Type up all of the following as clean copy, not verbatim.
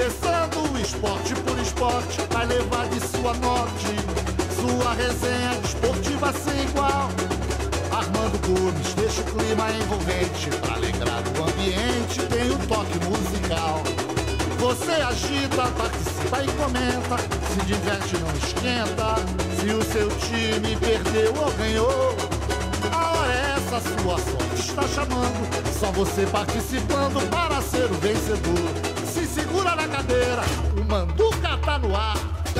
começando o esporte por esporte, vai levar de sua norte, sua resenha desportiva sem igual. Armando Gomes deixa o clima envolvente, pra alegrar o ambiente tem o toque musical. Você agita, participa e comenta, se diverte, não esquenta, se o seu time perdeu ou ganhou. A hora é essa, sua sorte está chamando, só você participando para ser o vencedor. Se segura na cadeira, o Manduca tá no ar.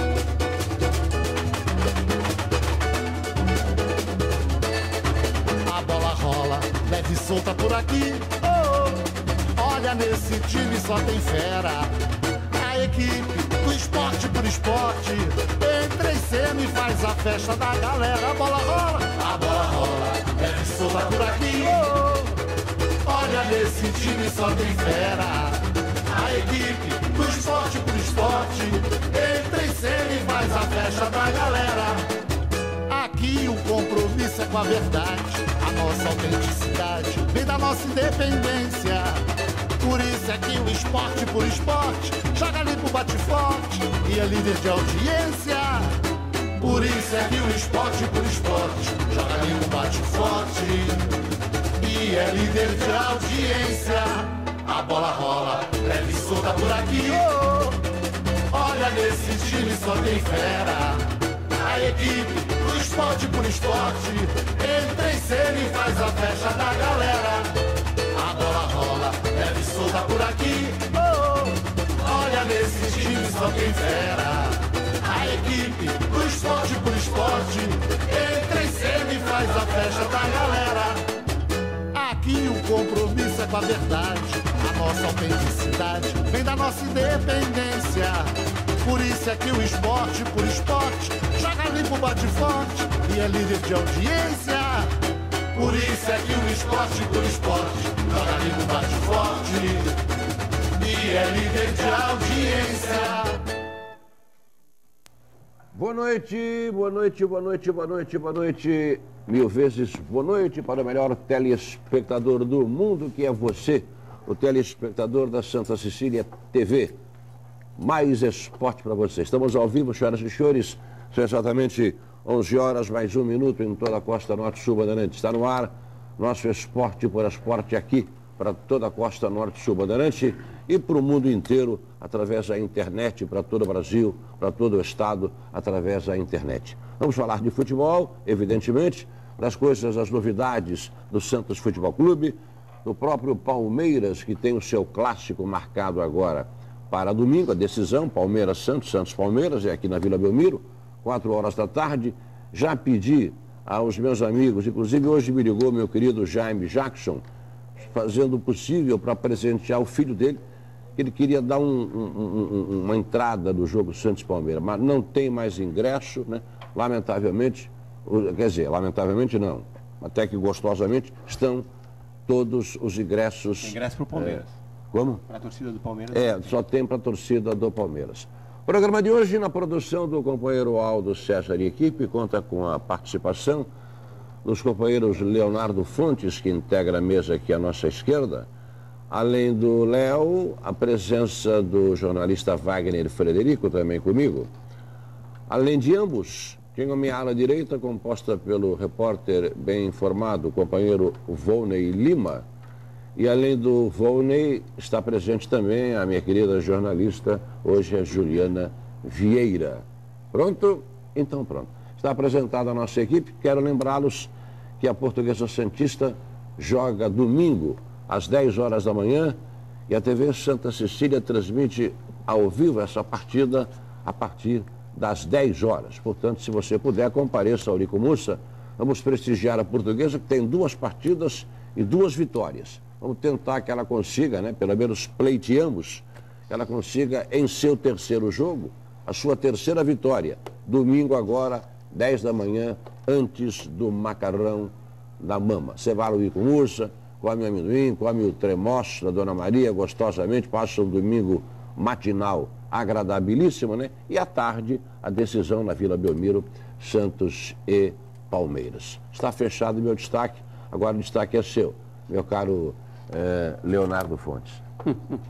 A bola rola, leve e solta por aqui. Olha, nesse time só tem fera. A equipe do esporte por esporte entra em cena e faz a festa da galera. A bola rola, leve e solta por aqui. Olha, nesse time só tem fera. A equipe do esporte por esporte entra em cena e faz a festa da galera. Aqui o compromisso é com a verdade, a nossa autenticidade vem da nossa independência. Por isso é que o esporte por esporte joga limpo, bate forte e é líder de audiência. Por isso é que o esporte por esporte joga limpo, bate forte e é líder de audiência. A bola rola, leve e solta por aqui. Olha, nesse time só tem fera. A equipe do esporte por esporte entra em cena e faz a festa da galera. A bola rola, leve e solta por aqui. Olha, nesse time só tem fera. A equipe do esporte por esporte entra em cena e faz a festa da galera. Aqui o compromisso é com a verdade, a nossa autenticidade vem da nossa independência. Por isso é que o esporte por esporte joga limpo, bate forte e é líder de audiência. Por isso é que o esporte por esporte joga limpo, bate forte e é líder de audiência. Boa noite, boa noite, boa noite, boa noite, boa noite. Mil vezes boa noite para o melhor telespectador do mundo, que é você, o telespectador da Santa Cecília TV. Mais esporte para você. Estamos ao vivo, senhoras e senhores, são exatamente 11 horas, mais 1 minuto em toda a costa norte-sul Bandeirante. Está no ar nosso esporte por esporte aqui, para toda a costa norte-sul Bandeirante e para o mundo inteiro, através da internet, para todo o Brasil, para todo o estado, através da internet. Vamos falar de futebol, evidentemente, das coisas, das novidades do Santos Futebol Clube, do próprio Palmeiras, que tem o seu clássico marcado agora para domingo, a decisão, Palmeiras-Santos, Santos-Palmeiras, é aqui na Vila Belmiro, 4 horas da tarde. Já pedi aos meus amigos, inclusive hoje me ligou meu querido Jaime Jackson, fazendo o possível para presentear o filho dele, que ele queria dar uma entrada do jogo Santos-Palmeiras, mas não tem mais ingresso, né? Lamentavelmente, quer dizer, lamentavelmente não, até que gostosamente estão todos os ingressos. Tem ingresso para o Palmeiras. Como? Para a torcida do Palmeiras. Só tem para a torcida do Palmeiras. O programa de hoje, na produção do companheiro Aldo César e equipe, conta com a participação dos companheiros Leonardo Fontes, que integra a mesa aqui à nossa esquerda, além do Léo, a presença do jornalista Wagner Frederico, também comigo. Além de ambos, tenho a minha ala direita, composta pelo repórter bem informado, o companheiro Volney Lima. E além do Volney, está presente também a minha querida jornalista, hoje é Juliana Vieira. Pronto? Então pronto. Está apresentada a nossa equipe. Quero lembrá-los que a Portuguesa Santista joga domingo, às 10 horas da manhã, e a TV Santa Cecília transmite ao vivo essa partida a partir das 10 horas. Portanto, se você puder, compareça ao Eurico Mussa. Vamos prestigiar a Portuguesa, que tem 2 partidas e 2 vitórias. Vamos tentar que ela consiga, né, pelo menos pleiteamos, que ela consiga em seu terceiro jogo, a sua terceira vitória. Domingo agora, 10 da manhã, antes do macarrão da mama. Você vai ao Eurico Mussa, come amendoim, come o tremoço da Dona Maria gostosamente, passa um domingo matinal agradabilíssimo, né? E à tarde, a decisão na Vila Belmiro, Santos e Palmeiras. Está fechado o meu destaque, agora o destaque é seu, meu caro Leonardo Fontes.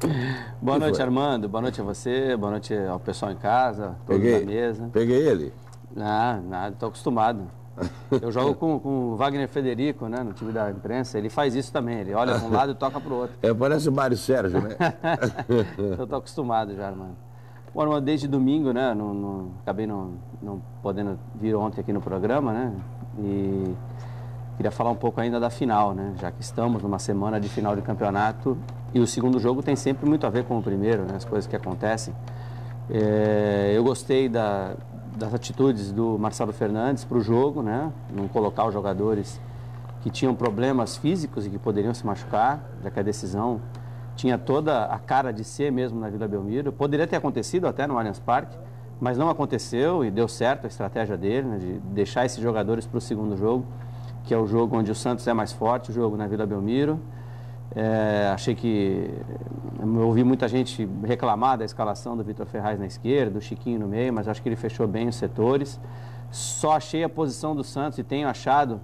Boa noite, Armando. Boa noite a você, boa noite ao pessoal em casa, todos na mesa. Peguei ele? Nada, estou acostumado. Eu jogo com o Wagner Federico, né, no time da imprensa. Ele faz isso também, ele olha para um lado e toca para o outro. Parece o Mário Sérgio, né? Eu estou acostumado já, Armando. Bom, Armando, desde domingo, né, acabei não podendo vir ontem aqui no programa, né, e queria falar um pouco ainda da final, né, já que estamos numa semana de final de campeonato e o segundo jogo tem sempre muito a ver com o primeiro, né, as coisas que acontecem. Eu gostei das atitudes do Marcelo Fernandes para o jogo, né, não colocar os jogadores que tinham problemas físicos e que poderiam se machucar, já que a decisão tinha toda a cara de ser mesmo na Vila Belmiro. Poderia ter acontecido até no Allianz Parque, mas não aconteceu e deu certo a estratégia dele, né, de deixar esses jogadores para o segundo jogo, que é o jogo onde o Santos é mais forte, o jogo na Vila Belmiro. Achei que... Eu ouvi muita gente reclamar da escalação do Vitor Ferraz na esquerda, do Chiquinho no meio, mas acho que ele fechou bem os setores. Só achei a posição do Santos e tenho achado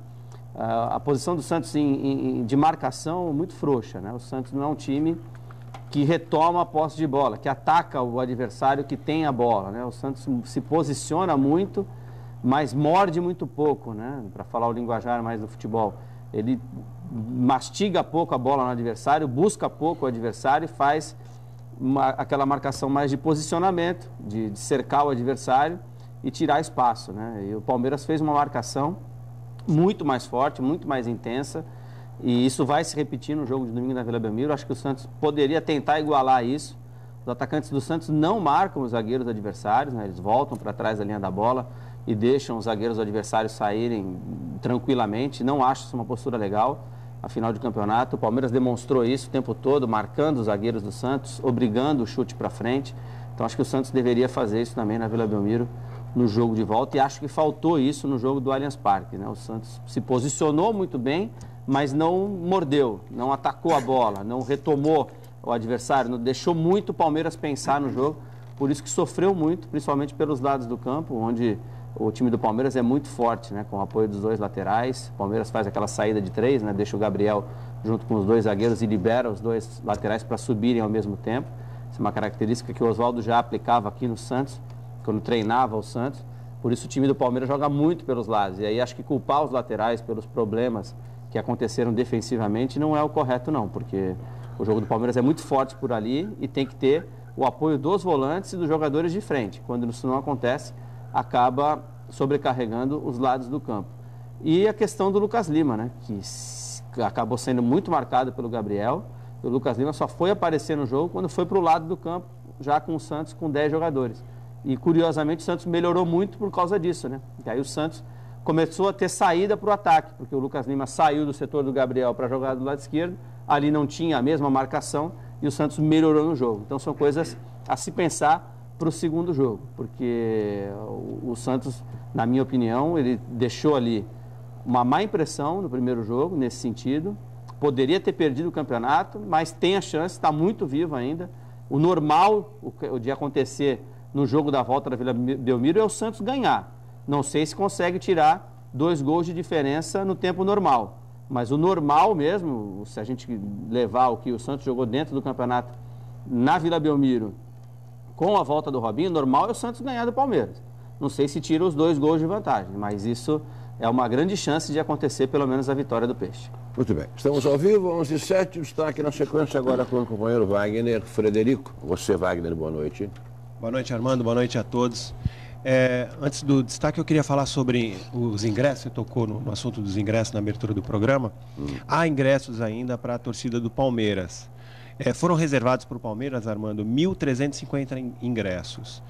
a posição do Santos de marcação muito frouxa, né? O Santos não é um time que retoma a posse de bola, que ataca o adversário que tem a bola, né? O Santos se posiciona muito, mas morde muito pouco, né? Para falar o linguajar mais do futebol. Ele mastiga pouco a bola no adversário, busca pouco o adversário e faz aquela marcação mais de posicionamento, de cercar o adversário e tirar espaço, né? E o Palmeiras fez uma marcação muito mais forte, muito mais intensa, e isso vai se repetir no jogo de domingo na Vila Belmiro. Acho que o Santos poderia tentar igualar isso. Os atacantes do Santos não marcam os zagueiros adversários, né? Eles voltam para trás da linha da bola e deixam os zagueiros adversários saírem tranquilamente. Não acho isso uma postura legal. A final de campeonato, o Palmeiras demonstrou isso o tempo todo, marcando os zagueiros do Santos, obrigando o chute para frente. Então acho que o Santos deveria fazer isso também na Vila Belmiro no jogo de volta, e acho que faltou isso no jogo do Allianz Parque, né? O Santos se posicionou muito bem, mas não mordeu, não atacou a bola, não retomou o adversário, não deixou muito o Palmeiras pensar no jogo, por isso que sofreu muito, principalmente pelos lados do campo, onde o time do Palmeiras é muito forte, né? Com o apoio dos dois laterais. O Palmeiras faz aquela saída de três, né? Deixa o Gabriel junto com os dois zagueiros e libera os dois laterais para subirem ao mesmo tempo. Essa é uma característica que o Oswaldo já aplicava aqui no Santos, quando treinava o Santos. Por isso o time do Palmeiras joga muito pelos lados. E aí acho que culpar os laterais pelos problemas que aconteceram defensivamente não é o correto não, porque o jogo do Palmeiras é muito forte por ali e tem que ter o apoio dos volantes e dos jogadores de frente. Quando isso não acontece, acaba sobrecarregando os lados do campo. E a questão do Lucas Lima, né, que acabou sendo muito marcado pelo Gabriel. O Lucas Lima só foi aparecer no jogo quando foi para o lado do campo, já com o Santos com 10 jogadores. E, curiosamente, o Santos melhorou muito por causa disso, né? E aí o Santos começou a ter saída para o ataque, porque o Lucas Lima saiu do setor do Gabriel para jogar do lado esquerdo, ali não tinha a mesma marcação e o Santos melhorou no jogo. Então, são coisas a se pensar para o segundo jogo, porque o Santos, na minha opinião, ele deixou ali uma má impressão no primeiro jogo, nesse sentido. Poderia ter perdido o campeonato, mas tem a chance, está muito vivo ainda. O normal o de acontecer no jogo da volta da Vila Belmiro é o Santos ganhar. Não sei se consegue tirar 2 gols de diferença no tempo normal. Mas o normal mesmo, se a gente levar o que o Santos jogou dentro do campeonato na Vila Belmiro, com a volta do Robinho, normal é o Santos ganhar do Palmeiras. Não sei se tira os 2 gols de vantagem, mas isso é uma grande chance de acontecer, pelo menos, a vitória do Peixe. Muito bem. Estamos ao vivo, 11h07, está aqui na sequência agora com o companheiro Wagner Frederico. Você, Wagner, boa noite. Boa noite, Armando. Boa noite a todos. Antes do destaque, eu queria falar sobre os ingressos. Você tocou no assunto dos ingressos na abertura do programa. Há ingressos ainda para a torcida do Palmeiras. Foram reservados para o Palmeiras, Armando, 1.350 ingressos.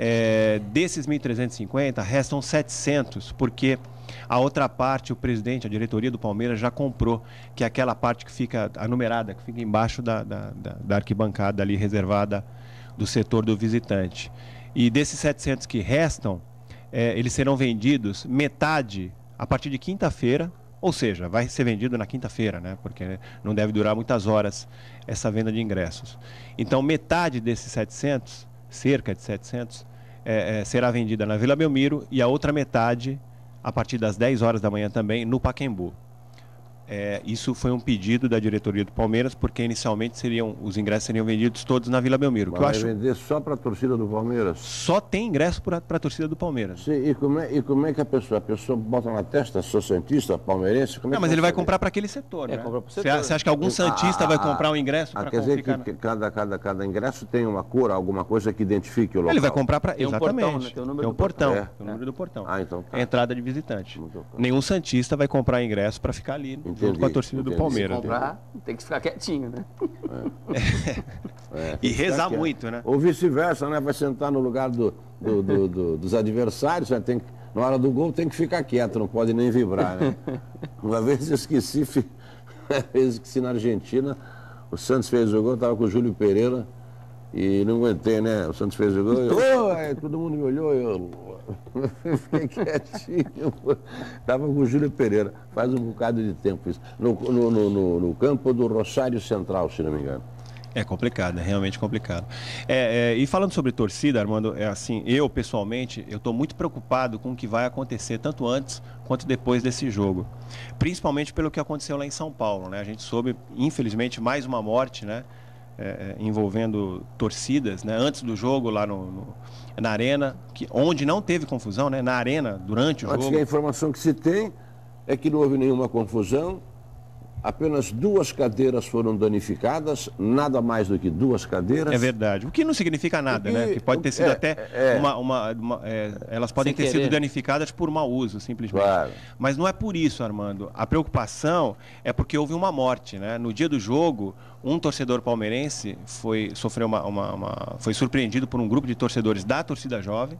Desses 1.350, restam 700, porque a outra parte, o presidente, a diretoria do Palmeiras já comprou, que é aquela parte que fica, a numerada, que fica embaixo da arquibancada ali reservada do setor do visitante. E desses 700 que restam, eles serão vendidos metade a partir de quinta-feira, ou seja, vai ser vendido na quinta-feira, né? Porque não deve durar muitas horas essa venda de ingressos. Então, metade desses 700, cerca de 700, será vendida na Vila Belmiro e a outra metade, a partir das 10 horas da manhã também, no Pacaembu. Isso foi um pedido da diretoria do Palmeiras, porque inicialmente os ingressos seriam vendidos todos na Vila Belmiro. Vai vender só para a torcida do Palmeiras? Só tem ingresso para a torcida do Palmeiras. Sim, e como é que a pessoa bota na testa, sou santista, palmeirense? Não, mas ele vai comprar para aquele setor, né? Você acha que algum santista vai comprar um ingresso para quer dizer que cada ingresso tem uma cor, alguma coisa que identifique o local? Ele vai comprar para... Exatamente. Tem o número do portão. É o número do portão. Então tá. É a entrada de visitante. Nenhum santista vai comprar ingresso para ficar ali junto com a torcida do Palmeiras. Se comprar, tem que ficar quietinho, né? E rezar muito, né? Ou vice-versa, né? Vai sentar no lugar dos adversários, né? Na hora do gol tem que ficar quieto, não pode nem vibrar, né? Uma vez eu esqueci na Argentina, o Santos fez o gol, estava com o Júlio Pereira e não aguentei, né? O Santos fez o gol e todo mundo me olhou e eu fiquei quietinho. Estava com o Júlio Pereira, faz um bocado de tempo isso. No campo do Rosário Central, se não me engano. É complicado, é realmente complicado. E falando sobre torcida, Armando, eu pessoalmente, eu estou muito preocupado com o que vai acontecer, tanto antes quanto depois desse jogo. Principalmente pelo que aconteceu lá em São Paulo, né? A gente soube, infelizmente, mais uma morte, né? Envolvendo torcidas, né? Antes do jogo lá na arena, onde não teve confusão, né? Na arena, durante o jogo. Acho que a informação que se tem é que não houve nenhuma confusão. Apenas 2 cadeiras foram danificadas, nada mais do que 2 cadeiras. É verdade. O que não significa nada, né? Que pode ter sido elas podem ter sido danificadas por mau uso, simplesmente. Claro. Mas não é por isso, Armando. A preocupação é porque houve uma morte, né? No dia do jogo, um torcedor palmeirense foi surpreendido por um grupo de torcedores da torcida jovem.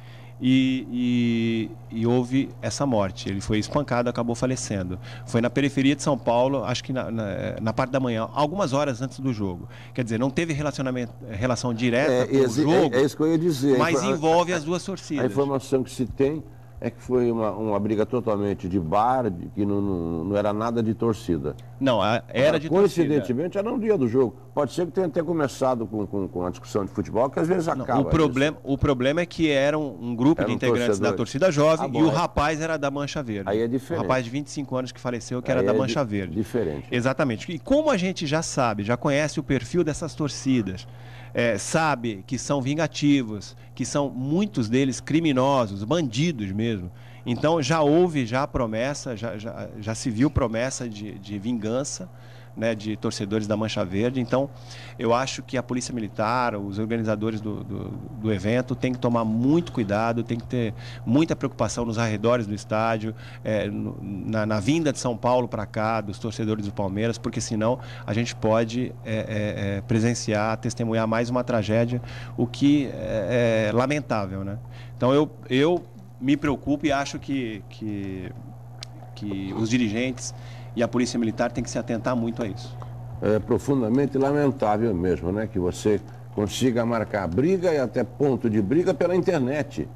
E houve essa morte. Ele foi espancado, acabou falecendo. Foi na periferia de São Paulo, acho que na parte da manhã, algumas horas antes do jogo. Quer dizer, não teve relação direta com o jogo. É isso que eu ia dizer. Mas envolve as duas torcidas. A informação que se tem é que foi uma briga totalmente de bar, que não era nada de torcida. Não, era de torcida. Coincidentemente, era no dia do jogo. Pode ser que tenha até começado com a discussão de futebol, que às vezes acaba. O problema é que era um grupo de integrantes da torcida jovem e o rapaz era da Mancha Verde. Aí é diferente. O rapaz de 25 anos que faleceu, que era da Mancha Verde. Diferente. Exatamente. E como a gente já sabe, já conhece o perfil dessas torcidas, sabe que são vingativos, que são muitos deles criminosos, bandidos mesmo. Então já houve a promessa, já se viu promessa de vingança, né, de torcedores da Mancha Verde. Então eu acho que a Polícia Militar, os organizadores do evento têm que tomar muito cuidado, tem que ter muita preocupação nos arredores do estádio, na vinda de São Paulo para cá, dos torcedores do Palmeiras, porque senão a gente pode presenciar, testemunhar mais uma tragédia, o que é lamentável, né? Então eu me preocupo e acho que os dirigentes e a Polícia Militar tem que se atentar muito a isso. É profundamente lamentável mesmo, né? Que você consiga marcar briga e até ponto de briga pela internet.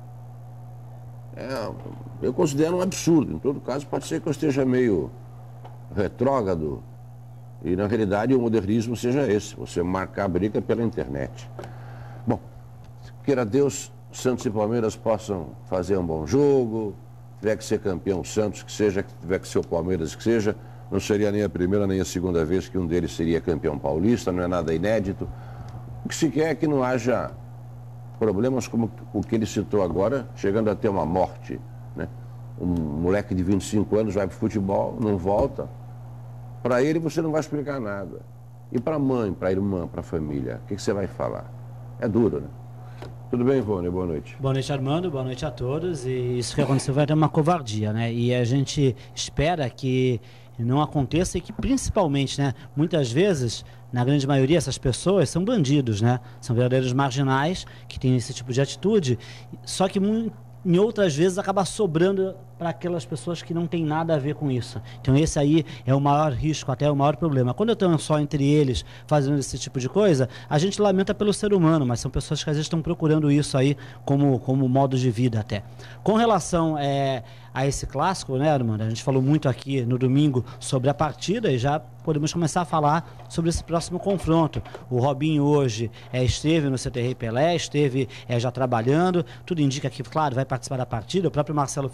Eu considero um absurdo. Em todo caso, pode ser que eu esteja meio retrógrado e, na realidade, o modernismo seja esse, você marcar briga pela internet. Bom, queira Deus, Santos e Palmeiras possam fazer um bom jogo. Tiver que ser campeão o Santos, que seja, que tiver que ser o Palmeiras, que seja, não seria nem a primeira nem a segunda vez que um deles seria campeão paulista, não é nada inédito. O que se quer é que não haja problemas como o que ele citou agora, chegando a ter uma morte, né? Um moleque de 25 anos vai para o futebol, não volta. Para ele você não vai explicar nada. E para a mãe, para a irmã, para a família, o que você vai falar? É duro, né? Tudo bem, Ivone? Boa noite. Boa noite, Armando. Boa noite a todos. E isso que aconteceu vai ter uma covardia, né? E a gente espera que não aconteça e que, principalmente, né, muitas vezes, na grande maioria, essas pessoas são bandidos, né? São verdadeiros marginais que têm esse tipo de atitude, só que em outras vezes acaba sobrando para aquelas pessoas que não tem nada a ver com isso. Então esse aí é o maior risco, até o maior problema. Quando eu tenho só entre eles fazendo esse tipo de coisa, a gente lamenta pelo ser humano, mas são pessoas que às vezes estão procurando isso aí como modo de vida até. Com relação a esse clássico, né, Armando? A gente falou muito aqui no domingo sobre a partida e já podemos começar a falar sobre esse próximo confronto. O Robinho hoje esteve no CT Pelé, esteve já trabalhando, tudo indica que, claro, vai participar da partida. O próprio Marcelo Fernandes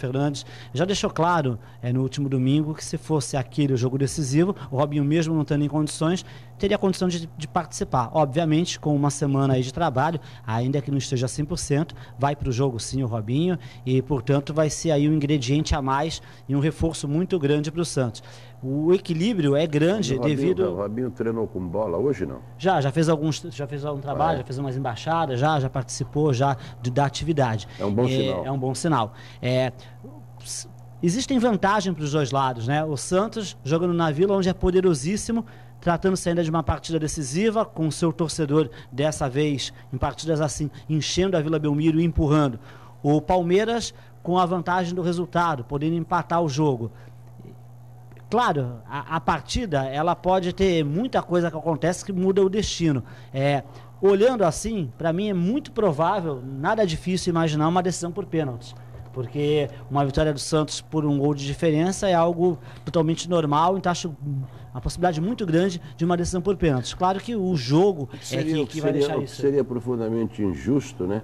já deixou claro no último domingo que se fosse aquele o jogo decisivo, o Robinho, mesmo não estando em condições, teria condição de participar. Obviamente, com uma semana aí de trabalho, ainda que não esteja 100%, vai para o jogo sim o Robinho e, portanto, vai ser aí um ingrediente a mais e um reforço muito grande para o Santos. O equilíbrio é grande devido... O Robinho treinou com bola hoje, não? Já fez algum trabalho, já fez umas embaixadas, já participou da atividade. É um bom sinal. É um bom sinal. Existem vantagens para os dois lados, né? O Santos jogando na Vila, onde é poderosíssimo, tratando-se ainda de uma partida decisiva, com o seu torcedor, dessa vez, em partidas assim, enchendo a Vila Belmiro e empurrando. O Palmeiras com a vantagem do resultado, podendo empatar o jogo. Claro, a partida, ela pode ter muita coisa que acontece que muda o destino. Olhando assim, para mim é muito provável, nada difícil imaginar uma decisão por pênaltis. Porque uma vitória do Santos por um gol de diferença é algo totalmente normal, então acho uma possibilidade muito grande de uma decisão por pênaltis. Claro que o jogo que vai deixar isso. Seria profundamente injusto, né?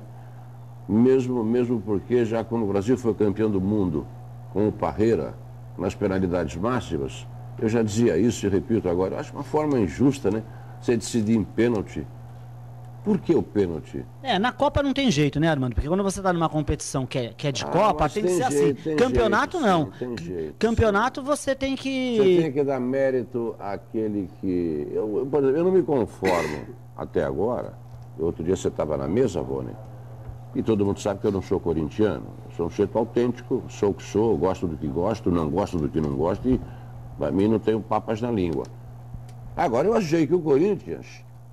Mesmo porque já quando o Brasil foi campeão do mundo com o Parreira, nas penalidades máximas, eu já dizia isso e repito agora, eu acho uma forma injusta, né? Você decidir em pênalti. Por que o pênalti? Na Copa não tem jeito, né, Armando? Porque quando você está numa competição que é de Copa, tem que ser jeito, assim. Campeonato jeito, não. Sim, tem jeito. Campeonato você tem que... Você tem que dar mérito àquele que... Por exemplo, eu não me conformo até agora. Outro dia você estava na mesa, Rony, e todo mundo sabe que eu não sou corintiano. Eu sou um sujeito autêntico, sou o que sou, gosto do que gosto, não gosto do que não gosto, e para mim não tenho papas na língua. Agora, eu achei que o Corinthians,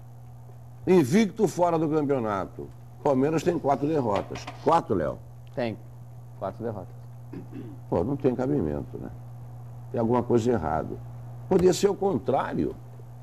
invicto fora do campeonato, Palmeiras tem 4 derrotas. 4, Léo? Tem 4 derrotas. Pô, não tem cabimento, né? Tem alguma coisa errada. Podia ser o contrário.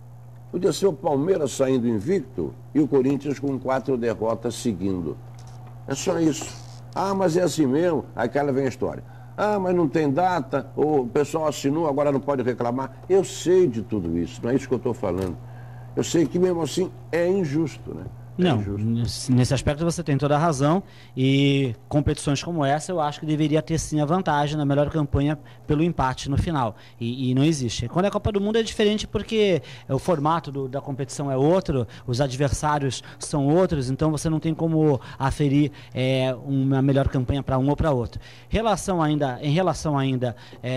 Podia ser o Palmeiras saindo invicto e o Corinthians com 4 derrotas seguindo. É só isso. Ah, mas é assim mesmo. Aquela vem a história. Ah, mas não tem data, o pessoal assinou, agora não pode reclamar. Eu sei de tudo isso, não é isso que eu estou falando. Eu sei que mesmo assim é injusto, né? Não, nesse aspecto você tem toda a razão, e competições como essa eu acho que deveria ter sim a vantagem na melhor campanha pelo empate no final, e não existe. Quando é a Copa do Mundo é diferente porque o formato da competição é outro, os adversários são outros, então você não tem como aferir uma melhor campanha para um ou para outro. Em relação ainda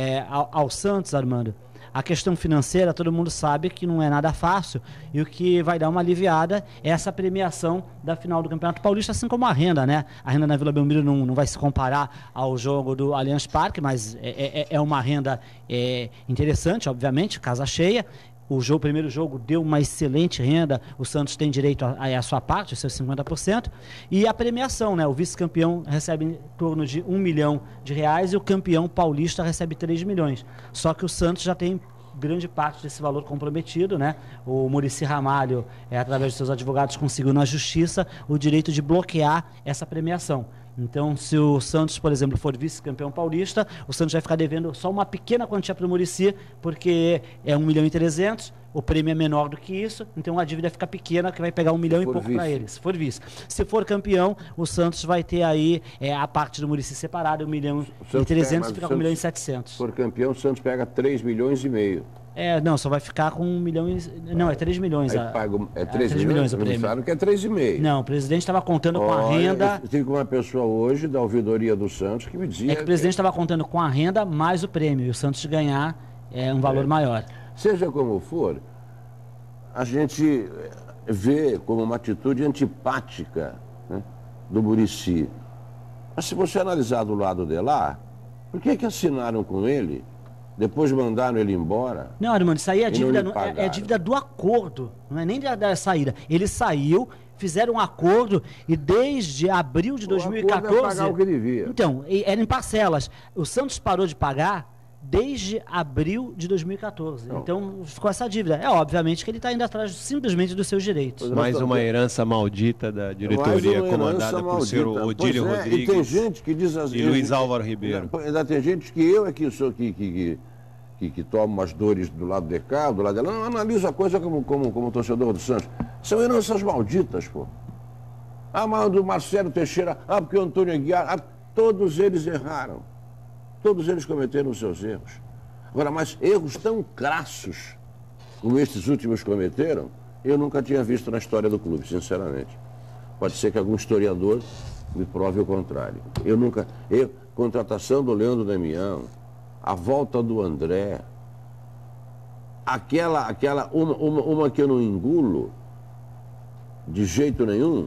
ao Santos, Armando, a questão financeira, todo mundo sabe que não é nada fácil, e o que vai dar uma aliviada é essa premiação da final do Campeonato Paulista, assim como a renda, né? A renda na Vila Belmiro não vai se comparar ao jogo do Allianz Parque, mas é uma renda interessante, obviamente, casa cheia. O primeiro jogo deu uma excelente renda, o Santos tem direito a sua parte, os seus 50%, e a premiação, né? O vice-campeão recebe em torno de R$1 milhão e o campeão paulista recebe 3 milhões. Só que o Santos já tem grande parte desse valor comprometido, né? O Muricy Ramalho, através de seus advogados, conseguiu na justiça o direito de bloquear essa premiação. Então, se o Santos, por exemplo, for vice-campeão paulista, o Santos vai ficar devendo só uma pequena quantia para o Muricy, porque é 1 milhão e 300, o prêmio é menor do que isso, então a dívida fica pequena, que vai pegar 1 milhão e pouco para ele, se for vice. Se for campeão, o Santos vai ter aí a parte do Muricy separada, 1 milhão e 300, fica com 1 milhão e 700. Se for campeão, o Santos pega 3 milhões e meio. Não, só vai ficar com 1 milhão e... Não, é 3 milhões. Aí paga, 3 milhões o prêmio. Falaram que é 3,5. Não, o presidente estava contando com a renda... Eu tive uma pessoa hoje da ouvidoria do Santos que me dizia... que o presidente estava contando com a renda mais o prêmio, e o Santos ganhar um valor maior. Seja como for, a gente vê como uma atitude antipática, né, do Muricy. Mas se você analisar do lado de lá, por que assinaram com ele? Depois mandaram ele embora. Não, Armando, isso aí é dívida do acordo, não é nem da saída. Ele saiu, fizeram um acordo e desde abril de 2014... O pagar o que devia. Então, era em parcelas. O Santos parou de pagar desde abril de 2014. Não. Então, ficou essa dívida. Obviamente que ele está indo atrás simplesmente dos seus direitos. Mais uma herança maldita da diretoria comandada por ser o Odílio Rodrigues e tem gente que diz assim, e Luiz Álvaro Ribeiro. Ainda tem gente que eu é que sou que toma umas dores do lado de cá, do lado de lá. Não analisa a coisa como torcedor do Santos. São heranças malditas, pô. Mas do Marcelo Teixeira, porque o Antônio Aguiar, todos eles erraram. Todos eles cometeram os seus erros. Agora, mas erros tão crassos como estes últimos cometeram, eu nunca tinha visto na história do clube, sinceramente. Pode ser que algum historiador me prove o contrário. Contratação do Leandro Damião, a volta do André, uma que eu não engulo de jeito nenhum,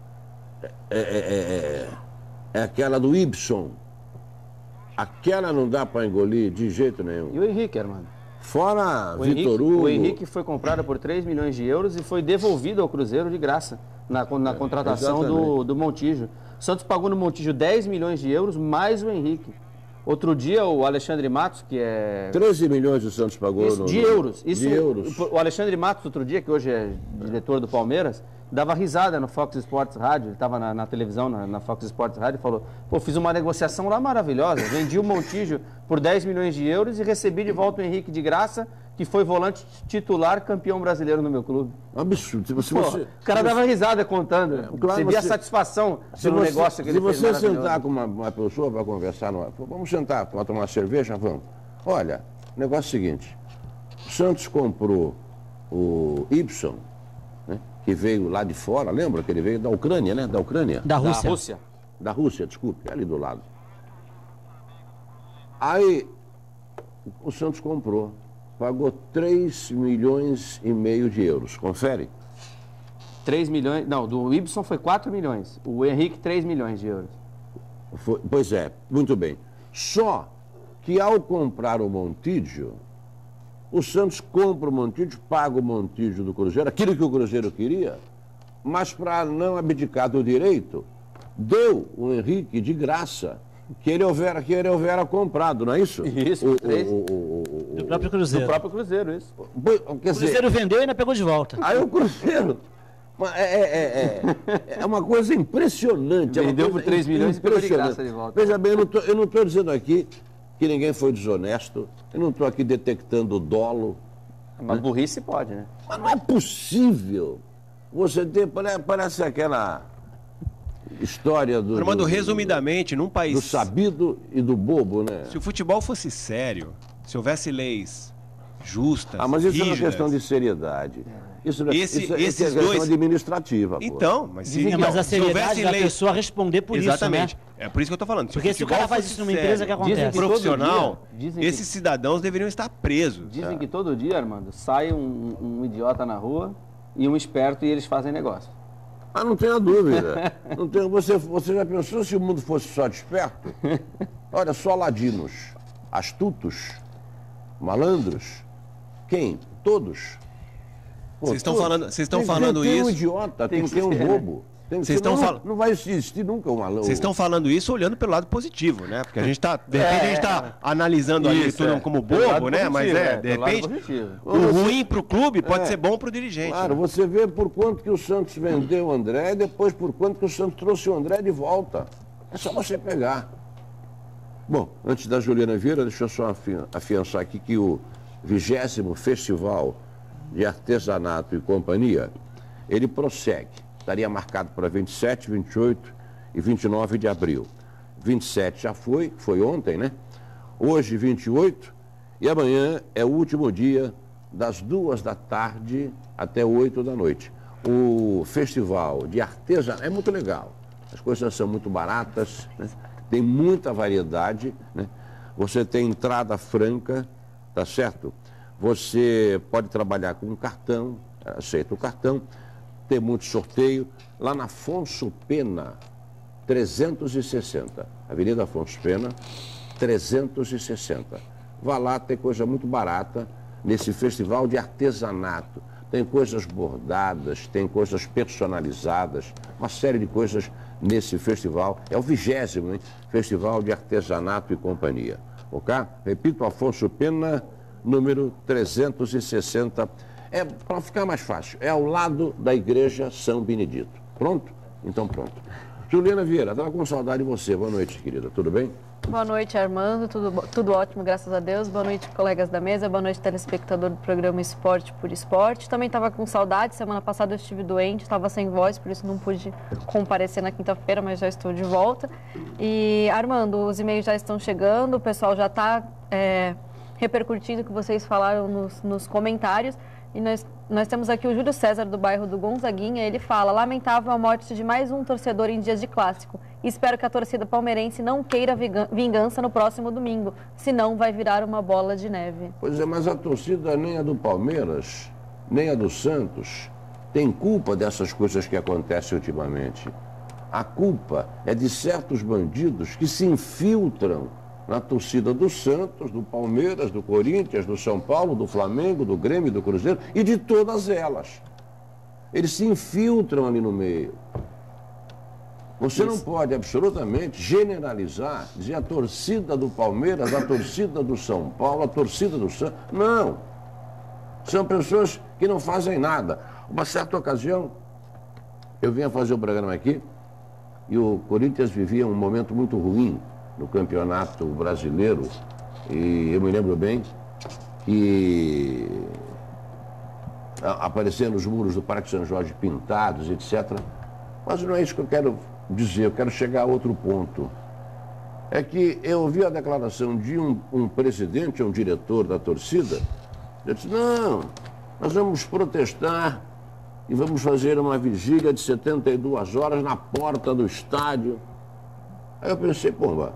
é aquela do Ibson. Aquela não dá para engolir de jeito nenhum. E o Henrique, Armando? Fora Vitor Hugo. O Henrique foi comprado por 3 milhões de euros e foi devolvido ao Cruzeiro de graça na contratação do Montijo. O Santos pagou no Montijo 10 milhões de euros mais o Henrique. Outro dia o Alexandre Matos, que é... 13 milhões o Santos pagou de euros. Isso, de euros. O Alexandre Matos, outro dia, que hoje é diretor do Palmeiras, dava risada no Fox Sports Rádio, ele estava na televisão, na Fox Sports Rádio, e falou, pô, fiz uma negociação lá maravilhosa, vendi o Montijo por 10 milhões de euros e recebi de volta o Henrique de graça, que foi volante titular, campeão brasileiro no meu clube. Absurdo. O cara dava risada contando, você via a satisfação pelo negócio que ele fez. Se você sentar com uma pessoa para conversar, vamos sentar para tomar uma cerveja, vamos. Olha, o negócio é o seguinte, o Santos comprou o Ibson, que veio lá de fora, lembra que ele veio da Ucrânia, né? Da Ucrânia? Da Rússia. Da Rússia, desculpe, ali do lado. Aí, o Santos comprou, pagou 3 milhões e meio de euros, confere? 3 milhões, não, do Ibson foi 4 milhões, o Henrique 3 milhões de euros. Pois é, muito bem. Só que ao comprar o Montijo, o Santos compra o Montijo, paga o Montijo do Cruzeiro, aquilo que o Cruzeiro queria, mas para não abdicar do direito, deu o Henrique de graça, que ele houvera comprado, não é isso? Isso, do próprio Cruzeiro. Do próprio Cruzeiro, isso. O Cruzeiro vendeu e ainda pegou de volta. Aí o Cruzeiro... É uma coisa impressionante. Vendeu por 3 milhões e pegou de graça de volta. Veja bem, eu não estou dizendo aqui que ninguém foi desonesto, eu não estou aqui detectando dolo. Mas burrice pode, né? Mas não é possível você ter, parece aquela história do... Armando, resumidamente, num país... Do sabido e do bobo, né? Se o futebol fosse sério, se houvesse leis justas, mas isso rígidas, é uma questão de seriedade. Isso é esses questão dois... administrativa. Então, mas se, mas a seriedade da pessoa responder por Exatamente. isso, né? É por isso que eu estou falando. Porque se o cara faz isso numa empresa, o que acontece? Profissional, esses cidadãos deveriam estar presos. Dizem que todo dia, Armando, sai um idiota na rua e um esperto e eles fazem negócio. Ah, não tenha dúvida. Não tem, você já pensou se o mundo fosse só de esperto? Olha, só ladinos, astutos, malandros. Quem? Todos. Vocês estão falando isso. Tem um idiota, tem que ter um bobo. Não vai existir nunca um malandro. Vocês estão falando isso olhando pelo lado positivo, né? Porque a gente está, de repente, a gente está analisando ali tudo como bobo, né? Mas de repente, o ruim para o clube pode ser bom para o dirigente. Claro, né? Você vê por quanto que o Santos vendeu o André e depois por quanto que o Santos trouxe o André de volta. É só você pegar. Bom, antes da Juliana Vieira, deixa eu só afiançar aqui que o 20º Festival de Artesanato e Companhia, ele prossegue. Estaria marcado para 27, 28 e 29 de abril. 27 já foi ontem, né? Hoje, 28, e amanhã é o último dia, das 2 da tarde até 8 da noite. O festival de artesanato é muito legal. As coisas são muito baratas, né? Tem muita variedade, né? Você tem entrada franca, tá certo? Você pode trabalhar com um cartão, aceita o cartão, tem muito sorteio. Lá na Afonso Pena, 360. Avenida Afonso Pena, 360. Vá lá, tem coisa muito barata nesse festival de artesanato. Tem coisas bordadas, tem coisas personalizadas, uma série de coisas nesse festival. É o 20º, hein? Festival de Artesanato e Companhia. Ok? Repito, Afonso Pena, número 360. É para ficar mais fácil, é ao lado da Igreja São Benedito. Pronto? Então pronto. Juliana Vieira, estava com saudade de você. Boa noite, querida. Tudo bem? Boa noite, Armando. Tudo ótimo, graças a Deus. Boa noite, colegas da mesa. Boa noite, telespectador do programa Esporte por Esporte. Também estava com saudade. Semana passada eu estive doente, estava sem voz, por isso não pude comparecer na quinta-feira, mas já estou de volta. E, Armando, os e-mails já estão chegando, o pessoal já está repercutindo o que vocês falaram nos comentários. E nós temos aqui o Júlio César, do bairro do Gonzaguinha. Ele fala: lamentável a morte de mais um torcedor em dias de clássico. Espero que a torcida palmeirense não queira vingança no próximo domingo, senão vai virar uma bola de neve. Pois é, mas a torcida nem a do Palmeiras, nem a do Santos tem culpa dessas coisas que acontecem ultimamente. A culpa é de certos bandidos que se infiltram na torcida do Santos, do Palmeiras, do Corinthians, do São Paulo, do Flamengo, do Grêmio, do Cruzeiro e de todas elas. Eles se infiltram ali no meio. Você não pode absolutamente generalizar, dizer a torcida do Palmeiras, a torcida do São Paulo, a torcida do Santos. Não. São pessoas que não fazem nada. Uma certa ocasião, eu vinha fazer o programa aqui e o Corinthians vivia um momento muito ruim no Campeonato Brasileiro, e eu me lembro bem que apareceram os muros do Parque São Jorge pintados, etc. Mas não é isso que eu quero dizer, eu quero chegar a outro ponto. É que eu ouvi a declaração de um presidente, um diretor da torcida, ele disse: não, nós vamos protestar e vamos fazer uma vigília de 72 horas na porta do estádio. Aí eu pensei, pô,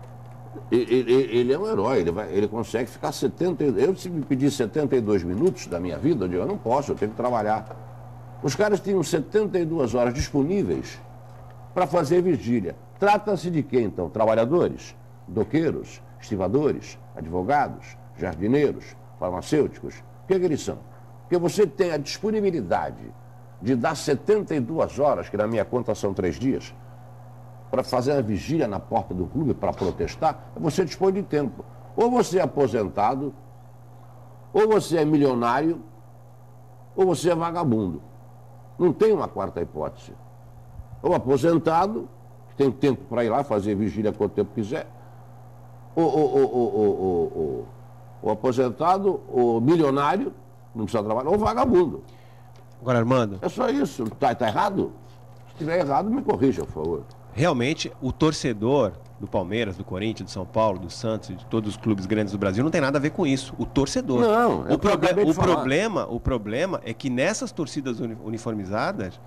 ele é um herói, ele consegue ficar 72... Eu, se me pedir 72 minutos da minha vida, eu digo, eu não posso, eu tenho que trabalhar. Os caras tinham 72 horas disponíveis para fazer vigília. Trata-se de quê, então? Trabalhadores, doqueiros, estivadores, advogados, jardineiros, farmacêuticos. O que eles são? Porque você tem a disponibilidade de dar 72 horas, que na minha conta são 3 dias, para fazer a vigília na porta do clube, para protestar, você dispõe de tempo. Ou você é aposentado, ou você é milionário, ou você é vagabundo. Não tem uma quarta hipótese. Ou aposentado, que tem tempo para ir lá fazer vigília quanto tempo quiser, ou aposentado, ou milionário, não precisa trabalhar, ou vagabundo. Agora, Armando... É só isso. Tá errado? Se estiver errado, me corrija, por favor. Realmente, o torcedor do Palmeiras, do Corinthians, do São Paulo, do Santos e de todos os clubes grandes do Brasil não tem nada a ver com isso. O torcedor. Não, o problema é que nessas torcidas uniformizadas,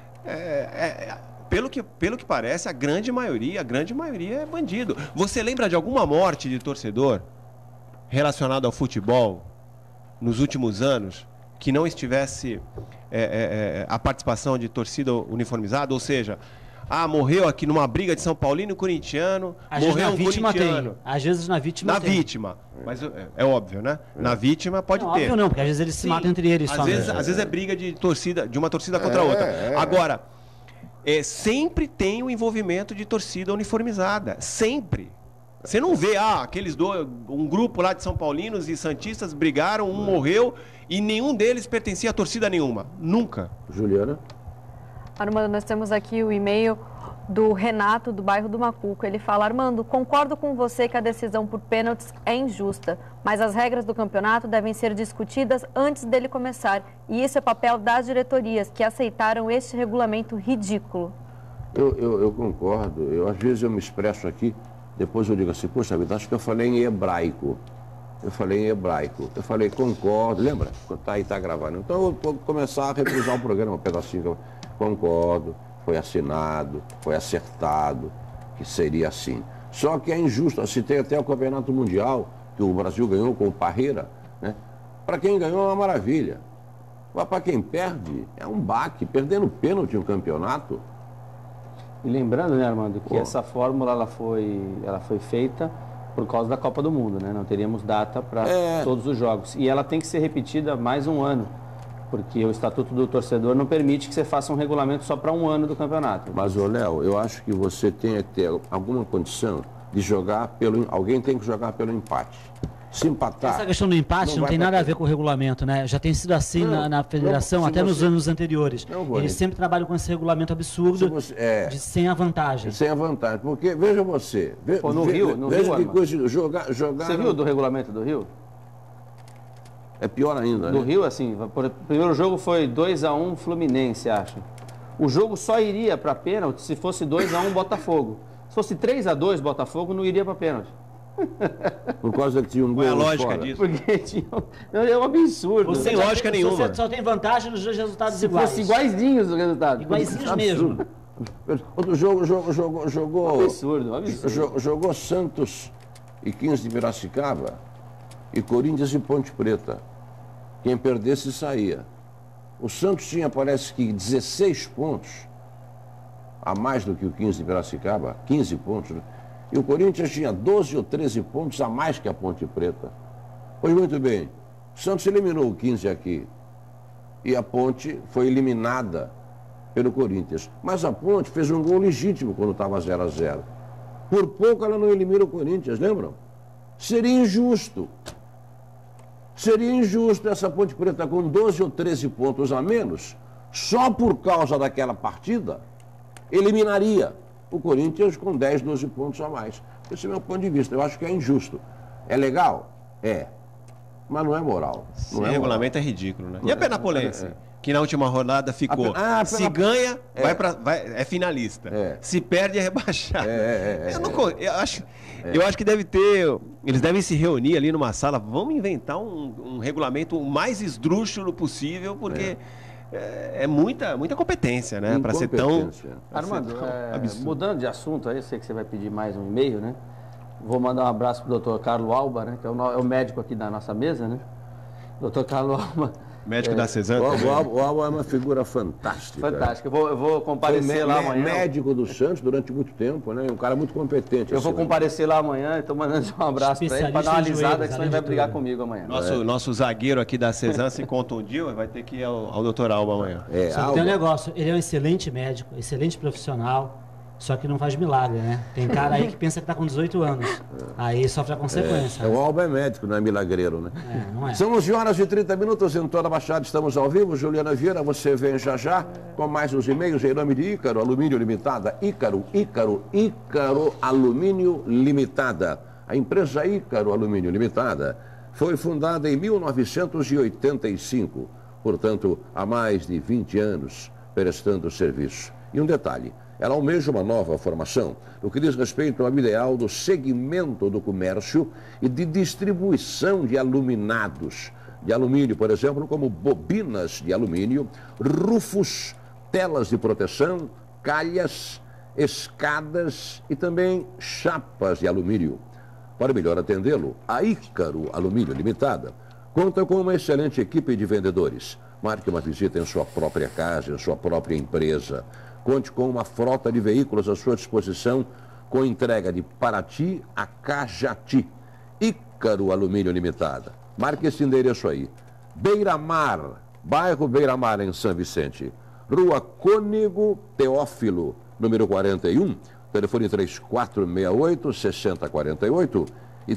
pelo que parece, a grande maioria é bandido. Você lembra de alguma morte de torcedor relacionada ao futebol nos últimos anos que não estivesse a participação de torcida uniformizada? Ou seja, morreu aqui numa briga de São Paulino e corintiano, morreu um corintiano. Às vezes na vítima tem. Na vítima, mas é óbvio, né? Na vítima pode ter. Óbvio não, porque às vezes eles se matam entre eles. Às vezes é briga de uma torcida contra a outra. Agora, sempre tem o envolvimento de torcida uniformizada, sempre. Você não vê, um grupo lá de São Paulinos e santistas brigaram, um morreu e nenhum deles pertencia a torcida nenhuma. Nunca. Juliana? Armando, nós temos aqui o e-mail do Renato, do bairro do Macuco. Ele fala: Armando, concordo com você que a decisão por pênaltis é injusta, mas as regras do campeonato devem ser discutidas antes dele começar. E isso é papel das diretorias, que aceitaram este regulamento ridículo. Eu concordo. Às vezes eu me expresso aqui, depois eu digo assim, poxa vida, acho que eu falei em hebraico. Eu falei, concordo, lembra? Tá gravando. Então eu vou começar a reprisar o programa, um pedacinho. Concordo, foi assinado, foi acertado, que seria assim. Só que é injusto, citei até o Campeonato Mundial, que o Brasil ganhou com o Parreira, né? Para quem ganhou é uma maravilha. Mas para quem perde, é um baque, perdendo pênalti no campeonato. E lembrando, né, Armando, que essa fórmula ela foi feita por causa da Copa do Mundo, né? Não teríamos data para todos os jogos. E ela tem que ser repetida mais um ano, porque o Estatuto do Torcedor não permite que você faça um regulamento só para um ano do campeonato. Mas, Léo, eu acho que você tem que ter alguma condição de jogar alguém tem que jogar pelo empate. Se empatar... Essa questão do empate não tem nada a ver com o regulamento, né? Já tem sido assim na federação até nos anos anteriores. Eles sempre trabalham com esse regulamento absurdo de sem a vantagem. Sem a vantagem, porque veja você... No Rio, que coisa, jogar... Você viu do regulamento do Rio? É pior ainda, Do Rio, assim, o primeiro jogo foi 2-1 Fluminense, acho. O jogo só iria para pênalti se fosse 2-1 Botafogo. Se fosse 3-2 Botafogo, não iria para pênalti. Por causa que tinha um gol. Qual é a lógica fora. disso? Porque é um absurdo. Sem lógica nenhuma. Você só tem vantagem nos dois resultados Se iguais. fosse iguaizinhos os resultados. Iguaizinhos mesmo. Outro jogou... Absurdo. Jogou Santos e 15 de Piracicaba e Corinthians e Ponte Preta. Quem perdesse saía. O Santos tinha, parece que, 16 pontos a mais do que o 15 de Piracicaba, 15 pontos, né? E o Corinthians tinha 12 ou 13 pontos a mais que a Ponte Preta. Pois muito bem, o Santos eliminou o 15 aqui e a Ponte foi eliminada pelo Corinthians. Mas a Ponte fez um gol legítimo quando estava 0-0. Por pouco ela não elimina o Corinthians, lembram? Seria injusto. Seria injusto essa Ponte Preta com 12 ou 13 pontos a menos, só por causa daquela partida, eliminaria o Corinthians com 10, 12 pontos a mais. Esse é o meu ponto de vista. Eu acho que é injusto. É legal? É. Mas não é moral. Esse regulamento é ridículo, né? E a Penapolense? Que na última rodada ficou. Se ganha, é finalista. Se perde, é rebaixado. Eu acho que deve ter. Eles devem se reunir ali numa sala. Vamos inventar um regulamento o mais esdrúxulo possível, porque é muita competência, né? Para ser tão. Armando, mudando de assunto aí, eu sei que você vai pedir mais um e-mail, né? Vou mandar um abraço pro Dr. Carlos Alba, né? Que é o médico aqui da nossa mesa, né? Dr. Carlos Alba. Médico da Cezanne. O Alba é uma figura fantástica. Fantástica. Eu vou comparecer lá amanhã. Médico do Santos durante muito tempo, né? Um cara muito competente. Eu vou comparecer lá amanhã, estou mandando um abraço para ele, para dar uma alisada, que senão ele vai brigar comigo amanhã. Nosso zagueiro aqui da Cezanne se contundiu, vai ter que ir ao Dr. Alba amanhã. Só que tem um negócio, ele é um excelente médico, excelente profissional, só que não faz milagre, né? Tem cara aí que pensa que está com 18 anos. Aí sofre a consequência. O Alba é médico, não é milagreiro, né? Não é. São 11 horas e 30 minutos em toda a Baixada. Estamos ao vivo. Juliana Vieira, você vem já com mais uns e-mails em nome de Ícaro Alumínio Limitada. Ícaro Alumínio Limitada. A empresa Ícaro Alumínio Limitada foi fundada em 1985. Portanto, há mais de 20 anos prestando serviço. E um detalhe. Ela almeja uma nova formação no que diz respeito ao ideal do segmento do comércio e de distribuição de aluminados de alumínio, por exemplo, como bobinas de alumínio, rufos, telas de proteção, calhas, escadas e também chapas de alumínio. Para melhor atendê-lo, a Ícaro Alumínio Limitada conta com uma excelente equipe de vendedores. Marque uma visita em sua própria casa, em sua própria empresa. Conte com uma frota de veículos à sua disposição, com entrega de Paraty a Cajati. Ícaro Alumínio Limitada. Marque esse endereço aí. Beira-Mar, bairro Beira-Mar, em São Vicente. Rua Cônego Teófilo, número 41. Telefone 3468-6048 e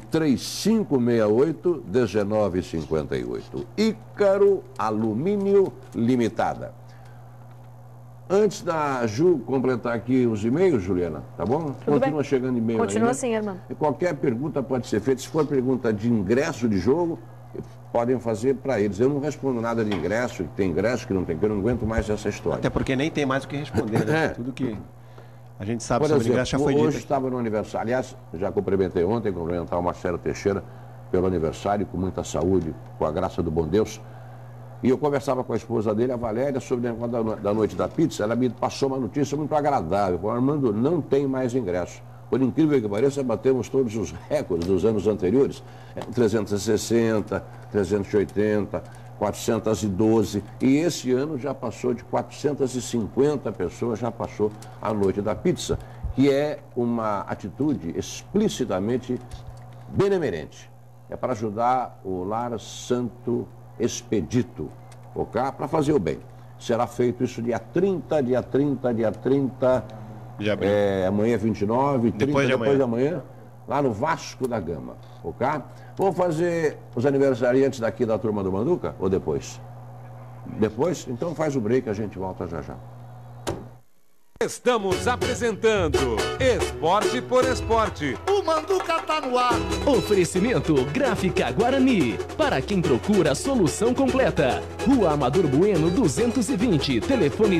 3568-1958. Ícaro Alumínio Limitada. Antes da Ju completar aqui os e-mails, Juliana, tá bom? Continua chegando e-mail aí. Continua assim, irmão. E qualquer pergunta pode ser feita. Se for pergunta de ingresso de jogo, podem fazer para eles. Eu não respondo nada de ingresso, que tem ingresso, que não tem, que eu não aguento mais essa história. Até porque nem tem mais o que responder, né? Tudo que a gente sabe sobre o ingresso já foi hoje dito. Estava no aniversário. Aliás, já cumprimentei ontem, cumprimentar o Marcelo Teixeira pelo aniversário, com muita saúde, com a graça do bom Deus. E eu conversava com a esposa dele, a Valéria, sobre o negócio da noite da pizza. Ela me passou uma notícia muito agradável. Falou: Armando, não tem mais ingresso. Por incrível que pareça, batemos todos os recordes dos anos anteriores. 360, 380, 412. E esse ano já passou de 450 pessoas, já passou a noite da pizza, que é uma atitude explicitamente benemerente. É para ajudar o Lar Santo Expedito, ok? Para fazer o bem. Será feito isso dia 30 de abril. Amanhã é 29, 30, depois de amanhã. lá no Vasco da Gama, ok? Vamos fazer os aniversariantes daqui da Turma do Manduca ou depois? Depois? Então faz o break, a gente volta já já. Estamos apresentando Esporte por Esporte. O Manduca tá no ar. Oferecimento Gráfica Guarani. Para quem procura a solução completa. Rua Amador Bueno 220. Telefone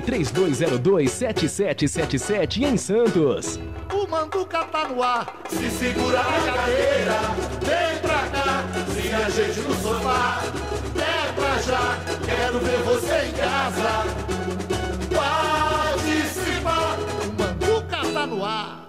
3202-7777 em Santos. O Manduca tá no ar. Se segura na cadeira, vem pra cá, se ajeite no sofá. É pra já, quero ver você em casa. Participa, o Manduca tá no ar.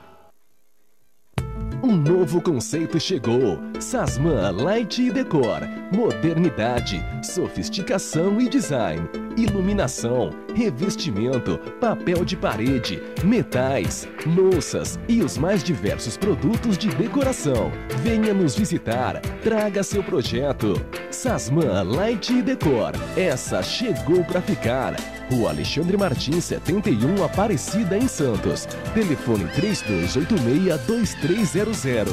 Um novo conceito chegou. Sasman Light Decor. Modernidade, sofisticação e design. Iluminação, revestimento, papel de parede, metais, louças e os mais diversos produtos de decoração. Venha nos visitar. Traga seu projeto. Sasman Light Decor. Essa chegou para ficar. Rua Alexandre Martins, 71, Aparecida, em Santos. Telefone 3286-2300.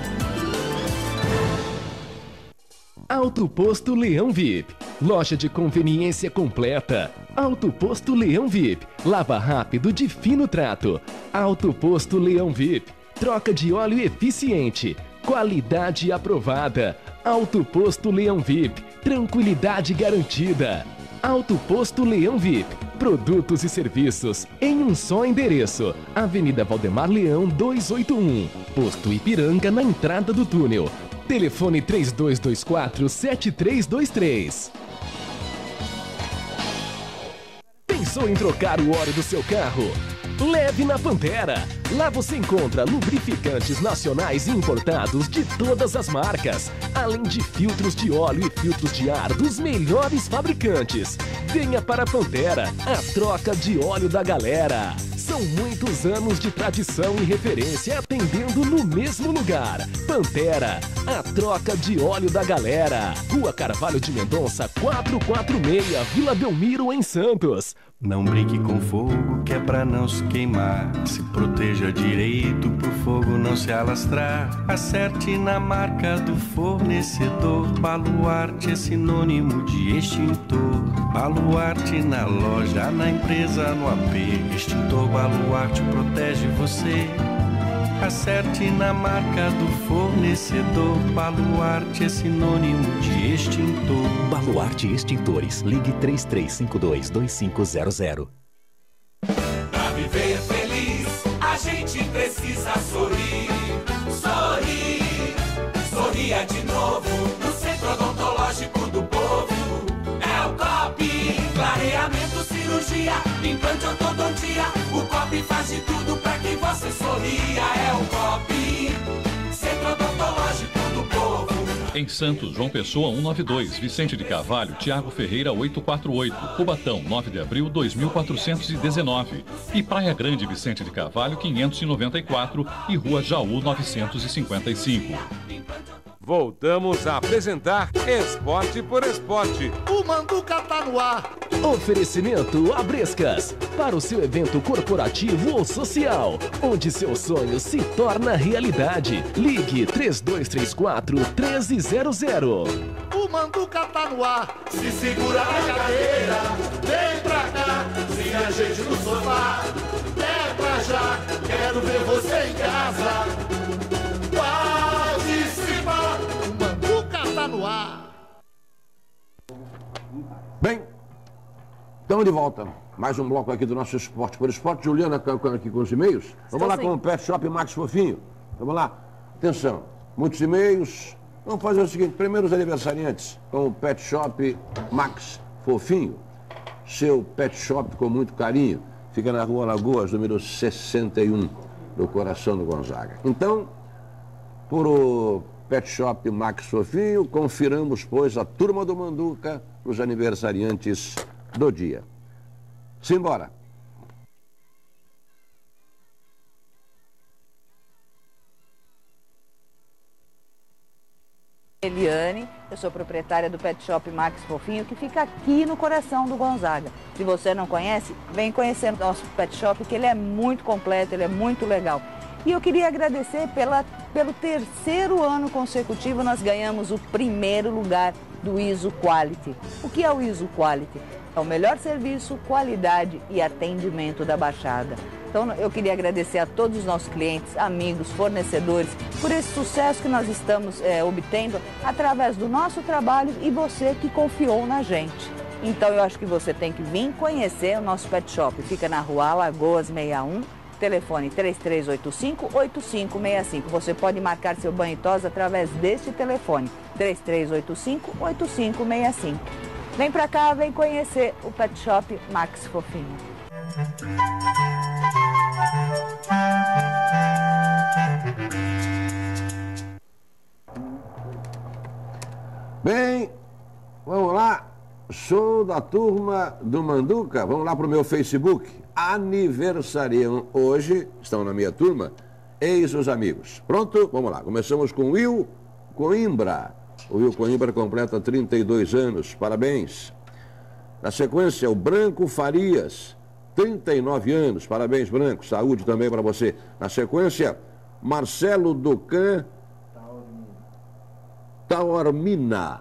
Auto Posto Leão VIP. Loja de conveniência completa. Auto Posto Leão VIP. Lava rápido de fino trato. Auto Posto Leão VIP. Troca de óleo eficiente. Qualidade aprovada. Auto Posto Leão VIP. Tranquilidade garantida. Auto Posto Leão VIP. Produtos e serviços em um só endereço. Avenida Valdemar Leão 281. Posto Ipiranga, na entrada do túnel. Telefone 3224-7323. Pensou em trocar o óleo do seu carro? Leve na Pantera. Lá você encontra lubrificantes nacionais e importados de todas as marcas, além de filtros de óleo e filtros de ar dos melhores fabricantes. Venha para a Pantera, a troca de óleo da galera. São muitos anos de tradição e referência atendendo no mesmo lugar. Pantera, a troca de óleo da galera. Rua Carvalho de Mendonça, 446, Vila Belmiro, em Santos. Não brinque com fogo, que é pra não se queimar. Se proteja direito pro fogo não se alastrar. Acerte na marca do fornecedor. Baluarte é sinônimo de extintor. Baluarte na loja, na empresa, no AP. Extintor Baluarte protege você. Acerte na marca do fornecedor. Baluarte é sinônimo de extintor. Baluarte Extintores. Ligue 3352-2500. Pra viver feliz, a gente precisa sorrir. Sorrir. Sorria de novo no Centro Odontológico do Povo. É o COP. Clareamento, cirurgia, implante, ortodontia. O COP faz de tudo pra que você sorria. É o COP. Centro Odontológico do Povo. Em Santos, João Pessoa 192, Vicente de Carvalho, Tiago Ferreira 848, Cubatão 9 de abril 2419 e Praia Grande, Vicente de Carvalho 594 e Rua Jaú 955. Voltamos a apresentar Esporte por Esporte. O Manduca tá no ar. Oferecimento Abrescas. Para o seu evento corporativo ou social, onde seu sonho se torna realidade. Ligue 3234-1300. O Manduca tá no ar. Se segura na cadeira, vem pra cá, se ajeite no sofá. É pra já, quero ver você em casa. Participa, o Manduca tá no ar. Bem, estamos de volta. Mais um bloco aqui do nosso Esporte por Esporte. Juliana aqui com os e-mails. Vamos lá com o Pet Shop Max Fofinho. Vamos lá. Atenção, muitos e-mails. Vamos fazer o seguinte, primeiro os aniversariantes com o Pet Shop Max Fofinho. Seu pet shop com muito carinho. Fica na Rua Lagoas, número 61, do coração do Gonzaga. Então, por o Pet Shop Max Fofinho, confiramos, pois, a Turma do Manduca, os aniversariantes do dia. Simbora! Eliane, eu sou proprietária do Pet Shop Max Fofinho, que fica aqui no coração do Gonzaga. Se você não conhece, vem conhecer o nosso Pet Shop, que ele é muito completo, ele é muito legal. E eu queria agradecer pelo terceiro ano consecutivo, nós ganhamos o primeiro lugar do ISO Quality. O que é o ISO Quality? É o melhor serviço, qualidade e atendimento da Baixada. Então eu queria agradecer a todos os nossos clientes, amigos, fornecedores, por esse sucesso que nós estamos obtendo através do nosso trabalho e você que confiou na gente. Então eu acho que você tem que vir conhecer o nosso pet shop. Fica na Rua Alagoas 61, telefone 3385-8565. Você pode marcar seu banho e tosa através deste telefone, 3385-8565. Vem pra cá, vem conhecer o pet shop Max Fofinho. Bem, vamos lá. Sou da turma do Manduca. Vamos lá para o meu Facebook. Aniversariam hoje, estão na minha turma, eis os amigos. Pronto? Vamos lá. Começamos com Will Coimbra. O Will Coimbra completa 32 anos. Parabéns. Na sequência, o Branco Farias, 39 anos. Parabéns, Branco. Saúde também para você. Na sequência, Marcelo Ducan Taormina.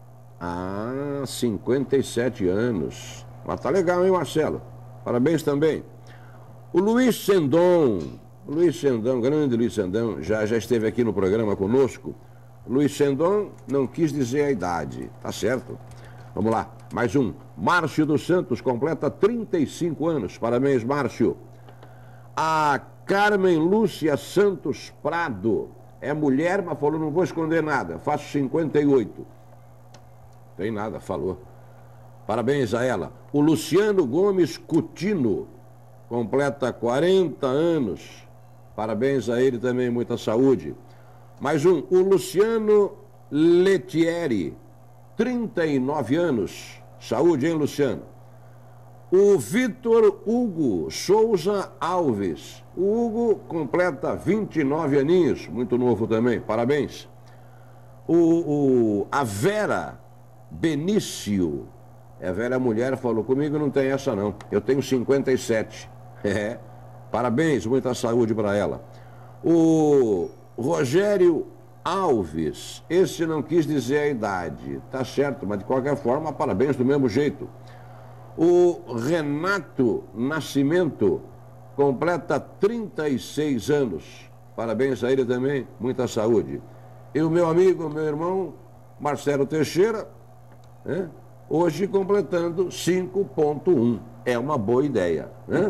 57 anos. Mas tá legal, hein, Marcelo? Parabéns também. O Luiz Sendon, grande Luiz Sendon, já esteve aqui no programa conosco. Luiz Sendon não quis dizer a idade, tá certo? Vamos lá, mais um. Márcio dos Santos completa 35 anos. Parabéns, Márcio. A Carmen Lúcia Santos Prado é mulher, mas falou, não vou esconder nada, faço 58. Tem nada, falou. Parabéns a ela. O Luciano Gomes Coutinho completa 40 anos. Parabéns a ele também, muita saúde. Mais um, o Luciano Letieri, 39 anos. Saúde, hein, Luciano? O Vitor Hugo Souza Alves. O Hugo completa 29 aninhos, muito novo também, parabéns. A Vera Benício, a velha mulher, falou, comigo não tem essa não, eu tenho 57. Parabéns, muita saúde para ela. O Rogério Alves, esse não quis dizer a idade, tá certo, mas de qualquer forma, parabéns do mesmo jeito. O Renato Nascimento completa 36 anos, parabéns a ele também, muita saúde. E o meu amigo, meu irmão, Marcelo Teixeira, hoje completando 5.1. É uma boa ideia.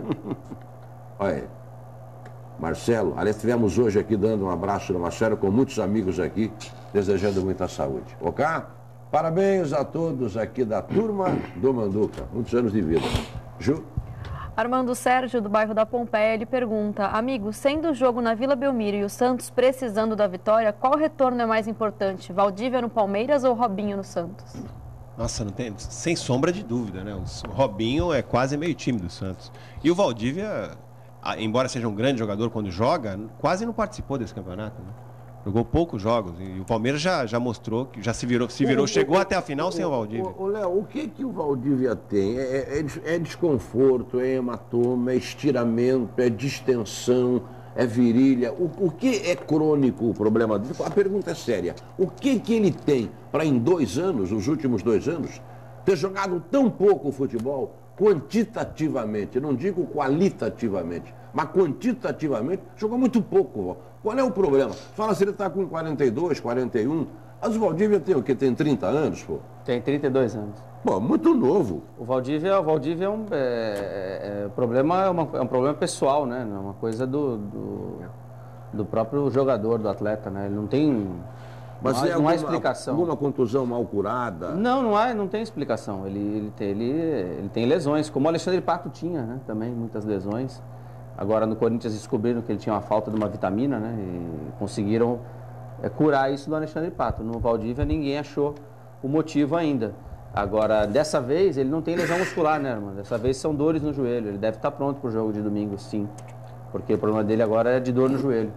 Olha aí. Marcelo, aliás, estivemos hoje aqui dando um abraço no Marcelo com muitos amigos aqui, desejando muita saúde. Ok? Parabéns a todos aqui da turma do Manduca. Muitos anos de vida. Ju? Armando Sérgio, do bairro da Pompeia, ele pergunta, amigo, sendo o jogo na Vila Belmiro e o Santos precisando da vitória, qual retorno é mais importante? Valdívia no Palmeiras ou Robinho no Santos? Nossa, não tem, sem sombra de dúvida, né? O Robinho é quase meio time do Santos. E o Valdívia, embora seja um grande jogador quando joga, quase não participou desse campeonato, né? Jogou poucos jogos. E o Palmeiras já mostrou, que já se virou, chegou até a final sem o Valdívia. Léo, o que o Valdívia tem? É desconforto, é hematoma, é estiramento, é distensão, é virilha. O que é crônico o problema dele? A pergunta é séria. O que ele tem para em 2 anos, os últimos 2 anos, ter jogado tão pouco futebol, quantitativamente, não digo qualitativamente, mas quantitativamente, jogou muito pouco. Qual é o problema? Fala se ele está com 42, 41. Mas o Valdívia tem o quê? Tem 30 anos, pô? Tem 32 anos. Pô, muito novo. O Valdívia é um problema, é um problema pessoal, né? É uma coisa do próprio jogador, do atleta, né? Ele não tem... Mas não há explicação. Alguma contusão mal curada? Não tem explicação. Ele tem lesões, como o Alexandre Pato tinha, né? Também, muitas lesões. Agora no Corinthians descobriram que ele tinha uma falta de uma vitamina, né? E conseguiram curar isso do Alexandre Pato. No Valdívia ninguém achou o motivo ainda. Agora, dessa vez, ele não tem lesão muscular, né, irmão? Dessa vez são dores no joelho. Ele deve estar pronto para o jogo de domingo, sim. Porque o problema dele agora é de dor no joelho.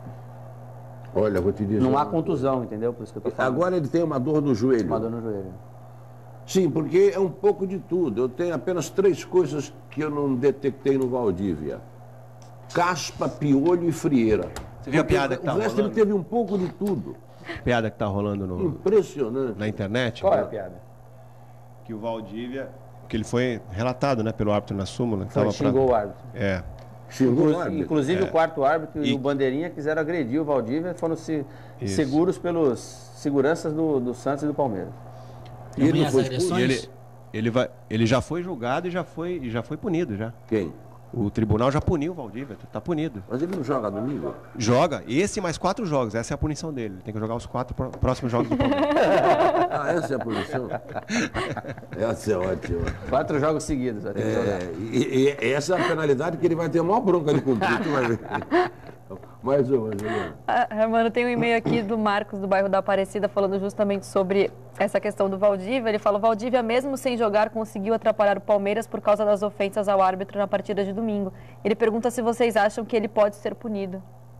Olha, vou te dizer... Não há contusão, entendeu? Por isso que eu tô falando. Agora ele tem uma dor no joelho. Uma dor no joelho. Sim, porque é um pouco de tudo. Eu tenho apenas 3 coisas que eu não detectei no Valdívia. caspa, piolho e frieira. Você viu a piada que tá rolando? O resto ele teve um pouco de tudo. Piada que tá rolando no... Impressionante. Na internet. Qual é a piada? Que o Valdívia, que ele foi relatado, né, pelo árbitro na súmula. Xingou o árbitro. É. Xingou o árbitro. Inclusive o quarto árbitro e o Bandeirinha quiseram agredir o Valdívia, foram seguros pelos seguranças do Santos e do Palmeiras. E ele não foi expulso? Ele já foi julgado e já foi punido já. Quem? O tribunal já puniu o Valdívia, tá punido. Mas ele não joga domingo? Joga, esse mais 4 jogos, essa é a punição dele. Ele tem que jogar os 4 próximos jogos do Palmeiras. Ah, essa é a punição? Essa é ótima. 4 jogos seguidos vai ter que jogar. E essa é a penalidade que ele vai ter a maior bronca de cumprir, tu vai ver. Mais uma, Juliana. Armando, tem um e-mail aqui do Marcos, do bairro da Aparecida, falando justamente sobre essa questão do Valdívia. Ele fala: o Valdívia, mesmo sem jogar, conseguiu atrapalhar o Palmeiras por causa das ofensas ao árbitro na partida de domingo. Ele pergunta se vocês acham que ele pode ser punido.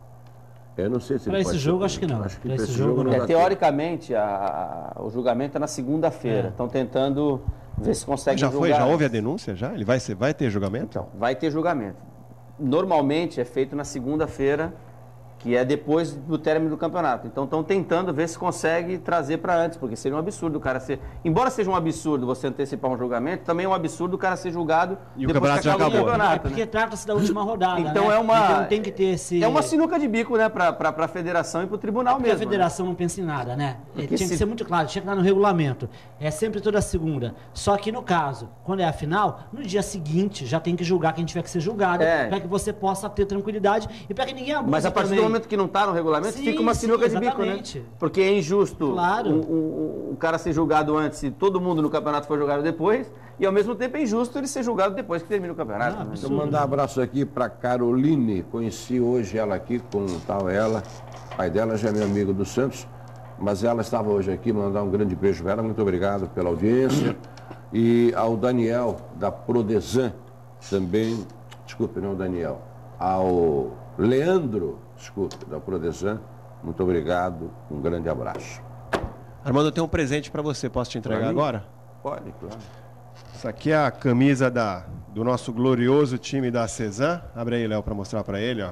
Eu não sei se para esse jogo, acho que não. Acho que para esse jogo, não. Teoricamente, o julgamento é na segunda-feira. Estão tentando ver se conseguem julgar. Já houve a denúncia? Já? Ele vai ter julgamento? Então, vai ter julgamento. Normalmente é feito na segunda-feira, que é depois do término do campeonato. Então estão tentando ver se consegue trazer para antes, porque seria um absurdo o cara ser... Embora seja um absurdo você antecipar um julgamento, também é um absurdo o cara ser julgado e depois o campeonato já acabou. É porque trata-se da última rodada, então né? Então tem que ter esse... É uma sinuca de bico, né, para a federação e para o tribunal porque mesmo. A federação não pensa em nada, né? Tinha que se... ser muito claro, tinha que estar no regulamento. É sempre toda segunda. Só que no caso, quando é a final, no dia seguinte já tem que julgar quem tiver que ser julgado, para que você possa ter tranquilidade e para que ninguém abuse. Mas a partir do momento que não está no regulamento, fica uma sinuca de bico, né? Porque é injusto o cara ser julgado antes e todo mundo no campeonato foi julgado depois, e ao mesmo tempo é injusto ele ser julgado depois que termina o campeonato. Deixa eu mandar um abraço aqui para Caroline, conheci hoje ela aqui, com tal ela, o pai dela já é meu amigo do Santos, mas ela estava hoje aqui, mandar um grande beijo para ela, muito obrigado pela audiência, e ao Daniel da Prodesan, também, desculpe, não Daniel, ao Leandro, desculpe, da Prodesan, muito obrigado, um grande abraço. Armando, eu tenho um presente para você, posso te entregar agora? Pode, claro. Isso aqui é a camisa do nosso glorioso time da Cezan. Abre aí, Léo, para mostrar para ele, ó.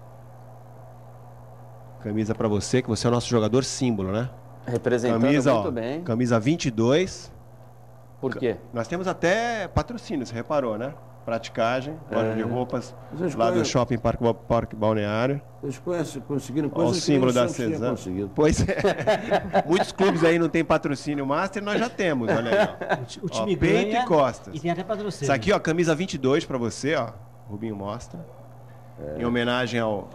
Camisa para você, que você é o nosso jogador símbolo, né? Representando camisa, muito bem. Camisa 22. Por quê? Nós temos até patrocínio, você reparou, né? Praticagem, loja de roupas, lá do Shopping Parque Balneário. Vocês conseguiram coisa o símbolo da Cezan. Pois é. Muitos clubes aí não tem patrocínio master, nós já temos, olha aí, ó. O time peito ganha e costas. E tem até patrocínio. Isso aqui, ó, camisa 22 para você, ó. O Rubinho mostra. Em homenagem ao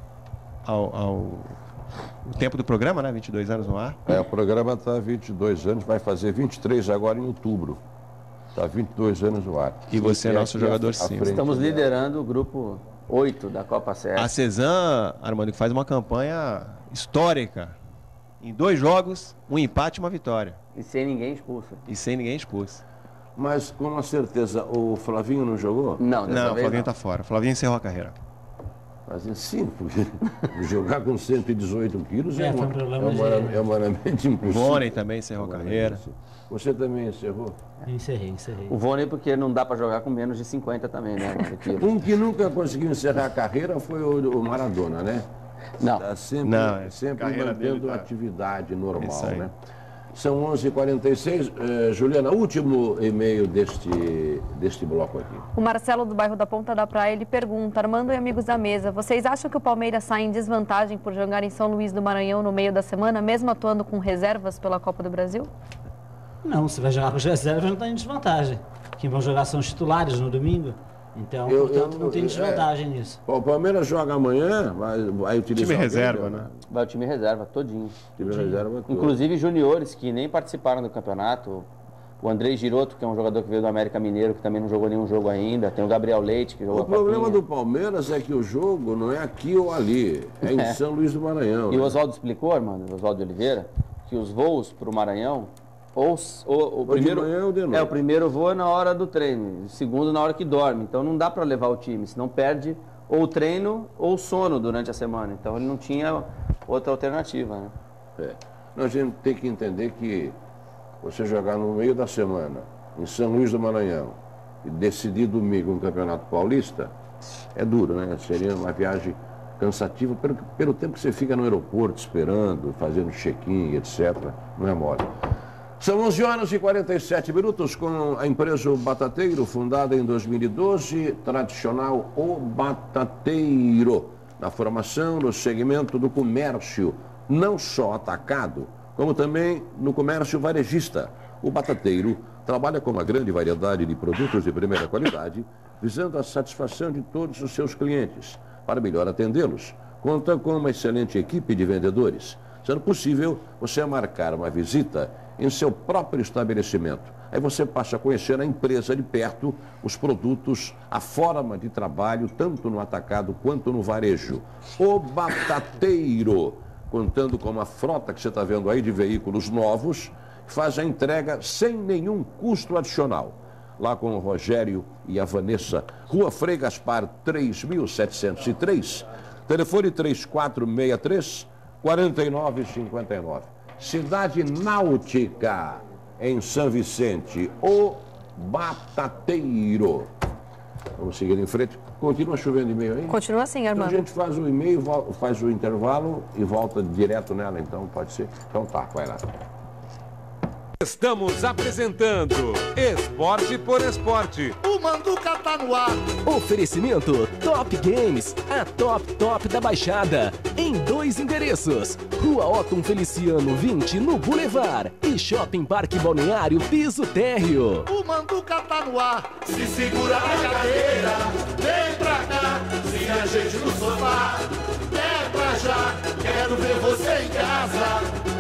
tempo do programa, né? 22 anos no ar. O programa está há 22 anos, vai fazer 23 agora em outubro. Está 22 anos no ar. E você é nosso jogador sim. Estamos liderando o grupo 8 da Copa CS. A Cezan, Armando, que faz uma campanha histórica. Em 2 jogos, 1 empate e 1 vitória. E sem ninguém expulso. Mas com uma certeza, o Flavinho não jogou? Não, o Flavinho está fora. O Flavinho encerrou a carreira. Mas sim, porque jogar com 118 quilos é humanamente impossível. O Vônei também encerrou a carreira. Você também encerrou? Encerrei. O Vônei, porque não dá para jogar com menos de 50 também, né? Um que nunca conseguiu encerrar a carreira foi o Maradona, né? Não. Tá sempre mantendo atividade normal, né? São 11h46. Juliana, último e-mail deste bloco aqui. O Marcelo, do bairro da Ponta da Praia, ele pergunta: Armando e amigos da mesa, vocês acham que o Palmeiras sai em desvantagem por jogar em São Luís do Maranhão no meio da semana, mesmo atuando com reservas pela Copa do Brasil? Não, se vai jogar com as reservas não está em desvantagem. Quem vão jogar são os titulares no domingo. Então, portanto, não tem desvantagem nisso. O Palmeiras joga amanhã, vai utilizar... Time reserva, né? Vai o time reserva, todinho. Time reserva todo. Inclusive juniores que nem participaram do campeonato. O Andrei Giroto, que é um jogador que veio do América Mineiro, que também não jogou nenhum jogo ainda. Tem o Gabriel Leite, que jogou a Copinha. O problema do Palmeiras é que o jogo não é aqui ou ali, é em São Luís do Maranhão. E o Oswaldo explicou, Armando, o Oswaldo de Oliveira, que os voos para o Maranhão... o primeiro voo é na hora do treino, o segundo na hora que dorme. Então não dá para levar o time, senão perde ou o treino ou o sono durante a semana. Então ele não tinha outra alternativa, né? A gente tem que entender que você jogar no meio da semana em São Luís do Maranhão e decidir domingo um campeonato paulista, É duro, né? Seria uma viagem cansativa pelo tempo que você fica no aeroporto esperando, fazendo check-in, etc. Não é mole. São 11h47 com a empresa O Batateiro, fundada em 2012, tradicional O Batateiro, na formação no segmento do comércio, não só atacado, como também no comércio varejista. O Batateiro trabalha com uma grande variedade de produtos de primeira qualidade, visando a satisfação de todos os seus clientes. Para melhor atendê-los, conta com uma excelente equipe de vendedores, sendo possível você marcar uma visita em seu próprio estabelecimento. Aí você passa a conhecer a empresa de perto, os produtos, a forma de trabalho, tanto no atacado quanto no varejo. O Batateiro, contando com uma frota que você está vendo aí de veículos novos, faz a entrega sem nenhum custo adicional. Lá com o Rogério e a Vanessa, Rua Frei Gaspar 3703, telefone 3463-4959. Cidade Náutica, em São Vicente, O Batateiro. Vamos seguir em frente. Continua chovendo e-mail aí? Continua assim, Armando. Então a gente faz o e-mail, faz o intervalo e volta direto nela, então pode ser. Então tá, vai lá. Estamos apresentando Esporte por Esporte. O Manduca tá no ar. Oferecimento Top Games, a top da Baixada. Em 2 endereços: Rua Otton Feliciano 20, no Boulevard, e Shopping Parque Balneário Piso Térreo. O Manduca tá no ar. Se segura na cadeira, vem pra cá. Se a gente no sofá, é pra já. Quero ver você em casa.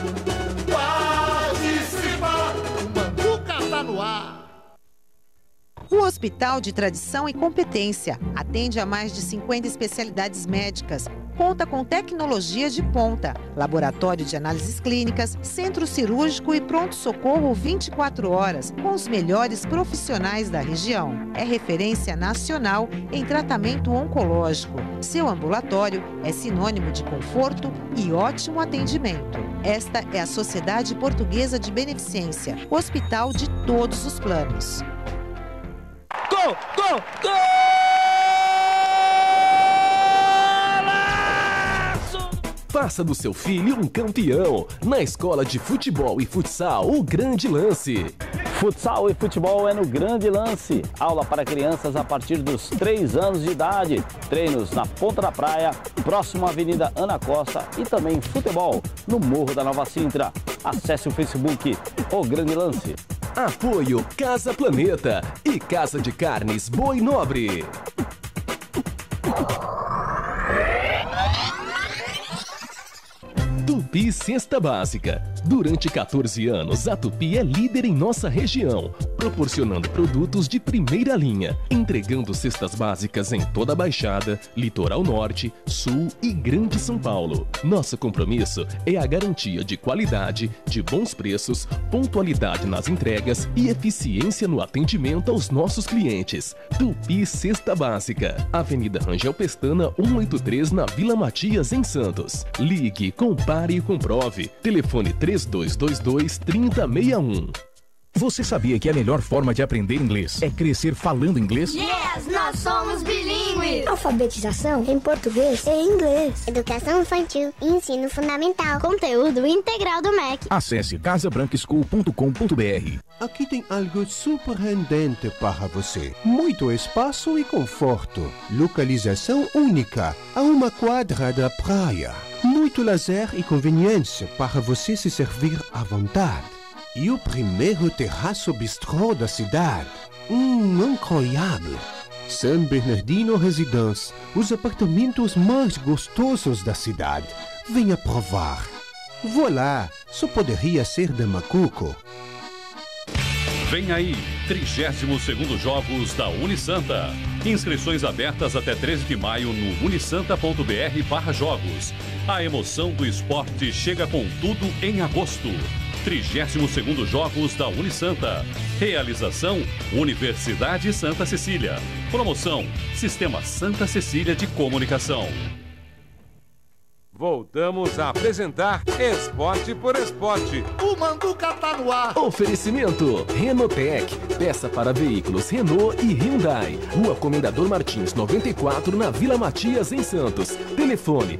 O Manduca tá no ar. Um hospital de tradição e competência. Atende a mais de 50 especialidades médicas. Conta com tecnologia de ponta. Laboratório de análises clínicas, centro cirúrgico e pronto-socorro 24 horas, com os melhores profissionais da região. É referência nacional em tratamento oncológico. Seu ambulatório é sinônimo de conforto e ótimo atendimento. Esta é a Sociedade Portuguesa de Beneficência, hospital de todos os planos. Gol! Gol! Gol! Faça do seu filho um campeão. Na Escola de Futebol e Futsal, o Grande Lance. Futsal e futebol é no Grande Lance. Aula para crianças a partir dos 3 anos de idade. Treinos na Ponta da Praia, próximo à Avenida Ana Costa, e também futebol no Morro da Nova Sintra. Acesse o Facebook O Grande Lance. Apoio Casa Planeta e Casa de Carnes Boi Nobre. Tupi Cesta Básica. Durante 14 anos, a Tupi é líder em nossa região, proporcionando produtos de primeira linha, entregando cestas básicas em toda a Baixada, Litoral Norte, Sul e Grande São Paulo. Nosso compromisso é a garantia de qualidade, de bons preços, pontualidade nas entregas e eficiência no atendimento aos nossos clientes. Tupi Cesta Básica. Avenida Rangel Pestana, 183, na Vila Matias, em Santos. Ligue, compare e comprove. Telefone 3222-3061. Você sabia que a melhor forma de aprender inglês é crescer falando inglês? Yes, nós somos bilíngues! Alfabetização em português e inglês. Educação infantil e ensino fundamental. Conteúdo integral do MEC. Acesse casabrancaschool.com.br. Aqui tem algo surpreendente para você. Muito espaço e conforto. Localização única, a uma quadra da praia. Muito lazer e conveniência para você se servir à vontade. E o primeiro terraço bistrô da cidade. Incroyable! San Bernardino Residence, os apartamentos mais gostosos da cidade. Venha provar. Voilà, só poderia ser de Macuco. Vem aí, 32º Jogos da Unisanta. Inscrições abertas até 13 de maio no unisanta.br/jogos. A emoção do esporte chega com tudo em agosto. 32º Jogos da Unisanta. Realização Universidade Santa Cecília. Promoção Sistema Santa Cecília de Comunicação. Voltamos a apresentar Esporte por Esporte. O Manduca tá no ar. Oferecimento Renotec. Peça para veículos Renault e Hyundai. Rua Comendador Martins 94, na Vila Matias, em Santos. Telefone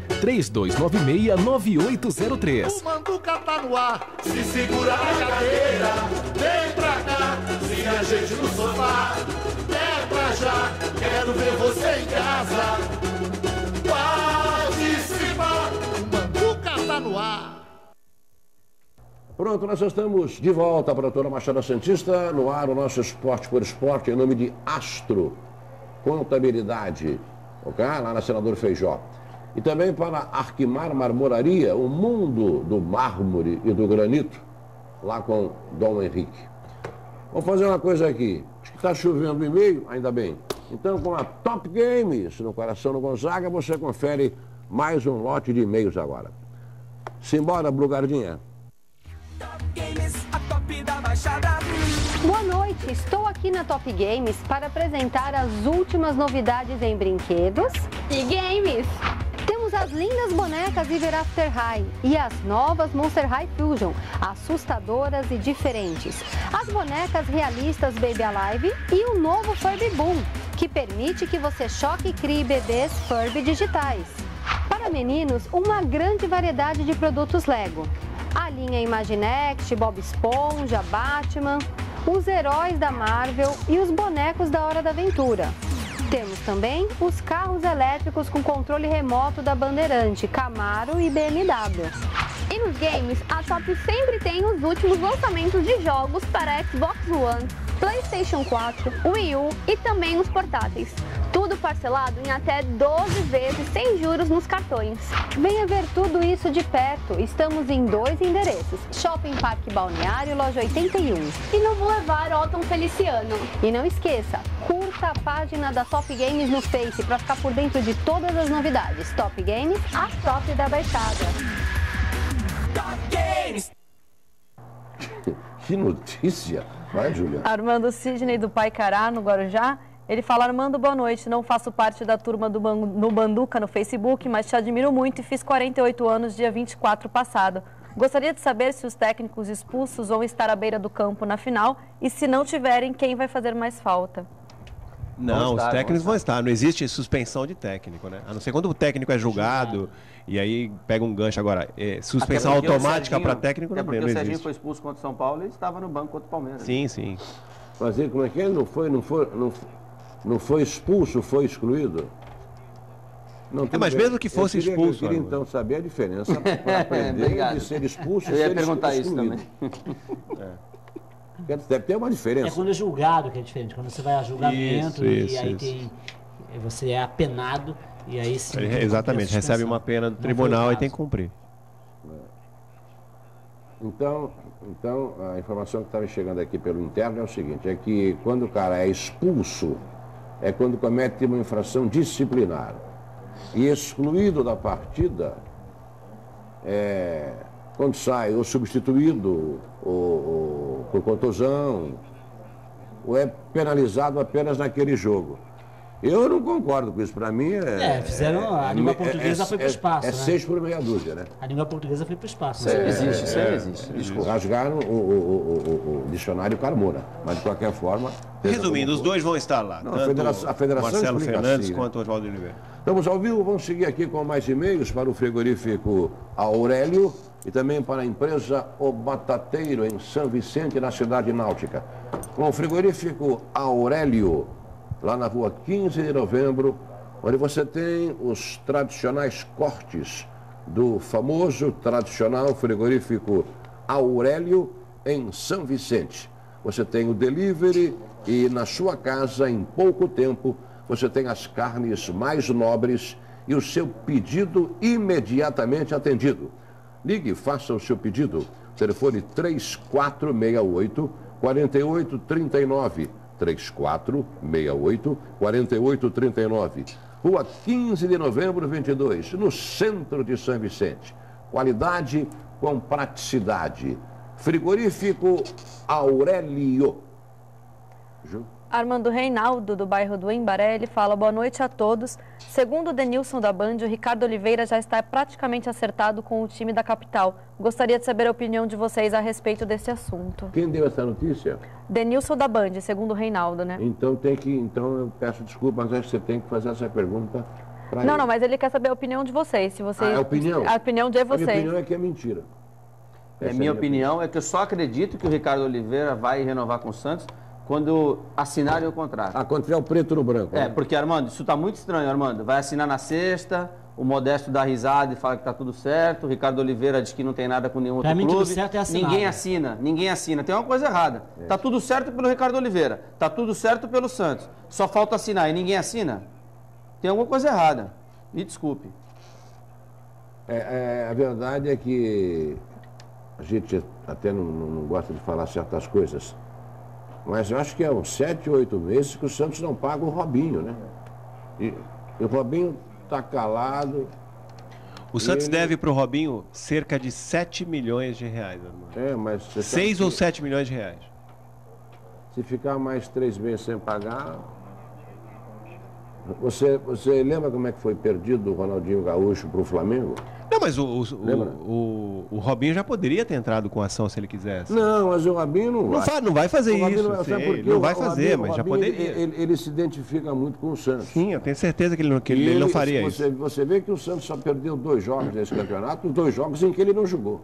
3296-9803. O Manduca tá no ar. Se segura na cadeira, vem pra cá. Se a gente no sofá, é pra já. Quero ver você em casa. Participa, o Manduca tá no ar. Pronto, nós estamos de volta para toda a Baixada Santista, no ar o nosso Esporte por Esporte, em nome de Astro Contabilidade, ok? Lá na Senador Feijó. E também para Arquimar Marmoraria, o mundo do mármore e do granito, lá com Dom Henrique. Vamos fazer uma coisa aqui, acho que está chovendo e meio, ainda bem. Então, com a Top Games no coração do Gonzaga, você confere mais um lote de e-mails agora. Simbora, Blugardinha. Boa noite, estou aqui na Top Games para apresentar as últimas novidades em brinquedos e games. Temos as lindas bonecas Ever After High e as novas Monster High Fusion, assustadoras e diferentes. As bonecas realistas Baby Alive e o novo Furby Boom, que permite que você choque e crie bebês Furby digitais. Para meninos, uma grande variedade de produtos Lego. A linha Imaginext, Bob Esponja, Batman, os heróis da Marvel e os bonecos da Hora da Aventura. Temos também os carros elétricos com controle remoto da Bandeirante, Camaro e BMW. E nos games, a Top sempre tem os últimos lançamentos de jogos para Xbox One, PlayStation 4, Wii U e também os portáteis. Tudo parcelado em até 12 vezes sem juros nos cartões. Venha ver tudo isso de perto. Estamos em 2 endereços: Shopping Parque Balneário, Loja 81. E no Boulevard Otton Feliciano. E não esqueça, curta a página da Top Games no Face para ficar por dentro de todas as novidades. Top Games, a top da baixada. Top Games. Que notícia! Vai, Julia. Armando Sidney do Paicará, no Guarujá. Ele fala: Armando, boa noite. Não faço parte da turma do Banduca no Facebook, mas te admiro muito e fiz 48 anos dia 24 passado. Gostaria de saber se os técnicos expulsos vão estar à beira do campo na final e, se não tiverem, quem vai fazer mais falta? Não, os técnicos vão estar. Não existe suspensão de técnico, né? A não ser quando o técnico é julgado e aí pega um gancho. Agora, suspensão automática para técnico não, não existe. Porque o Serginho foi expulso contra o São Paulo e estava no banco contra o Palmeiras. Sim, sim. Mas ele, como é que ele não foi expulso, foi excluído? Não, mas mesmo que fosse expulso. Eu queria então saber a diferença para aprender de ser expulso e ser excluído. Eu ia perguntar isso também. Deve ter uma diferença. É quando é julgado que é diferente. Quando você vai a julgamento e aí você é apenado e aí sim. Exatamente, recebe uma pena do tribunal e tem que cumprir. Então, a informação que está me chegando aqui pelo interno é o seguinte: é que quando o cara é expulso, é quando comete uma infração disciplinar. E excluído da partida, quando sai ou substituído, ou por contusão, ou é penalizado apenas naquele jogo. Eu não concordo com isso. Para mim fizeram. A língua portuguesa foi para o espaço. É 6 por meia dúzia, né? A língua portuguesa foi para o espaço. Isso existe. Desculpa, rasgaram o dicionário Carmona. Mas, de qualquer forma... Resumindo, os dois vão estar lá. Não, a federação Marcelo Fernandes assim, quanto o Oswaldo Oliveira. Estamos ao vivo, vamos seguir aqui com mais e-mails para o frigorífico Aurélio e também para a empresa O Batateiro, em São Vicente, na cidade náutica. Com o frigorífico Aurélio, lá na rua 15 de novembro, onde você tem os tradicionais cortes do famoso tradicional frigorífico Aurélio, em São Vicente. Você tem o delivery e na sua casa, em pouco tempo, você tem as carnes mais nobres e o seu pedido imediatamente atendido. Ligue, faça o seu pedido. Telefone 3468-4839. 3468-4839. Rua 15 de novembro, 22, no centro de São Vicente. Qualidade com praticidade. Frigorífico Aurélio. Armando Reinaldo, do bairro do Embaré, ele fala: boa noite a todos. Segundo o Denilson da Band, o Ricardo Oliveira já está praticamente acertado com o time da capital. Gostaria de saber a opinião de vocês a respeito desse assunto. Quem deu essa notícia? Denilson da Band, segundo o Reinaldo, né? Então eu peço desculpa, mas acho que você tem que fazer essa pergunta para ele. Não, mas ele quer saber a opinião de vocês. Se vocês... A opinião? A opinião de vocês. A minha opinião é que é mentira. Minha opinião é que eu só acredito que o Ricardo Oliveira vai renovar com o Santos quando assinarem o contrato. Quando tiver o preto no branco. Porque, Armando, isso está muito estranho, Armando. Vai assinar na sexta, o Modesto dá risada e fala que está tudo certo, o Ricardo Oliveira diz que não tem nada com nenhum outro clube. Tudo certo é assinado. Ninguém assina. Tem uma coisa errada. Tá tudo certo pelo Ricardo Oliveira, tá tudo certo pelo Santos. Só falta assinar e ninguém assina? Tem alguma coisa errada. Me desculpe. A verdade é que a gente até não gosta de falar certas coisas. Mas eu acho que é uns 7 ou 8 meses que o Santos não paga o Robinho, né? E o Robinho está calado. O Santos deve para o Robinho cerca de 7 milhões de reais, Armando. Mas 6 ou 7 milhões de reais. Se ficar mais 3 meses sem pagar... Você lembra como é que foi perdido o Ronaldinho Gaúcho para o Flamengo? Não, mas o Robinho já poderia ter entrado com ação se ele quisesse. Não, mas o Robinho não vai fazer isso. Não vai fazer, mas já poderia. Ele se identifica muito com o Santos. Sim, eu tenho certeza que ele não faria isso. Você vê que o Santos só perdeu 2 jogos nesse campeonato, 2 jogos em que ele não jogou.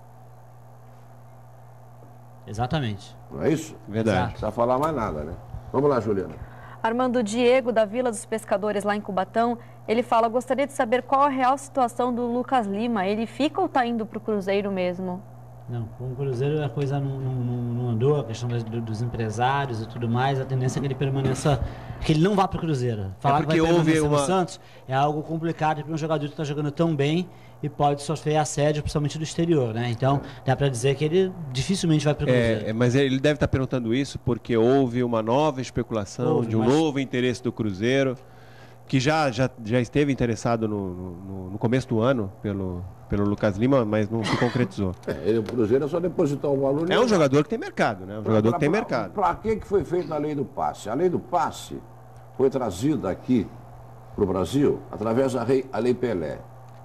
Exatamente. Não é isso? Verdade. Não precisa falar mais nada, né? Vamos lá, Juliana. Armando Diego, da Vila dos Pescadores, lá em Cubatão, ele fala: gostaria de saber qual a real situação do Lucas Lima. Ele fica ou está indo para o Cruzeiro mesmo? Não, com o Cruzeiro a coisa não andou, a questão dos empresários e tudo mais, a tendência é que ele permaneça, que ele não vá para o Cruzeiro. Falar que vai permanecer no Santos é algo complicado para um jogador que está jogando tão bem e pode sofrer assédio, principalmente do exterior, né? Então, dá para dizer que ele dificilmente vai para o Cruzeiro. Mas ele deve estar perguntando isso porque houve uma nova especulação de um novo interesse do Cruzeiro, que já esteve interessado no começo do ano pelo Lucas Lima, mas não se concretizou. O Cruzeiro é só depositar o valor... É um jogador que tem mercado, né? Para que foi feita a lei do passe? A lei do passe foi trazida aqui para o Brasil através da Lei Pelé.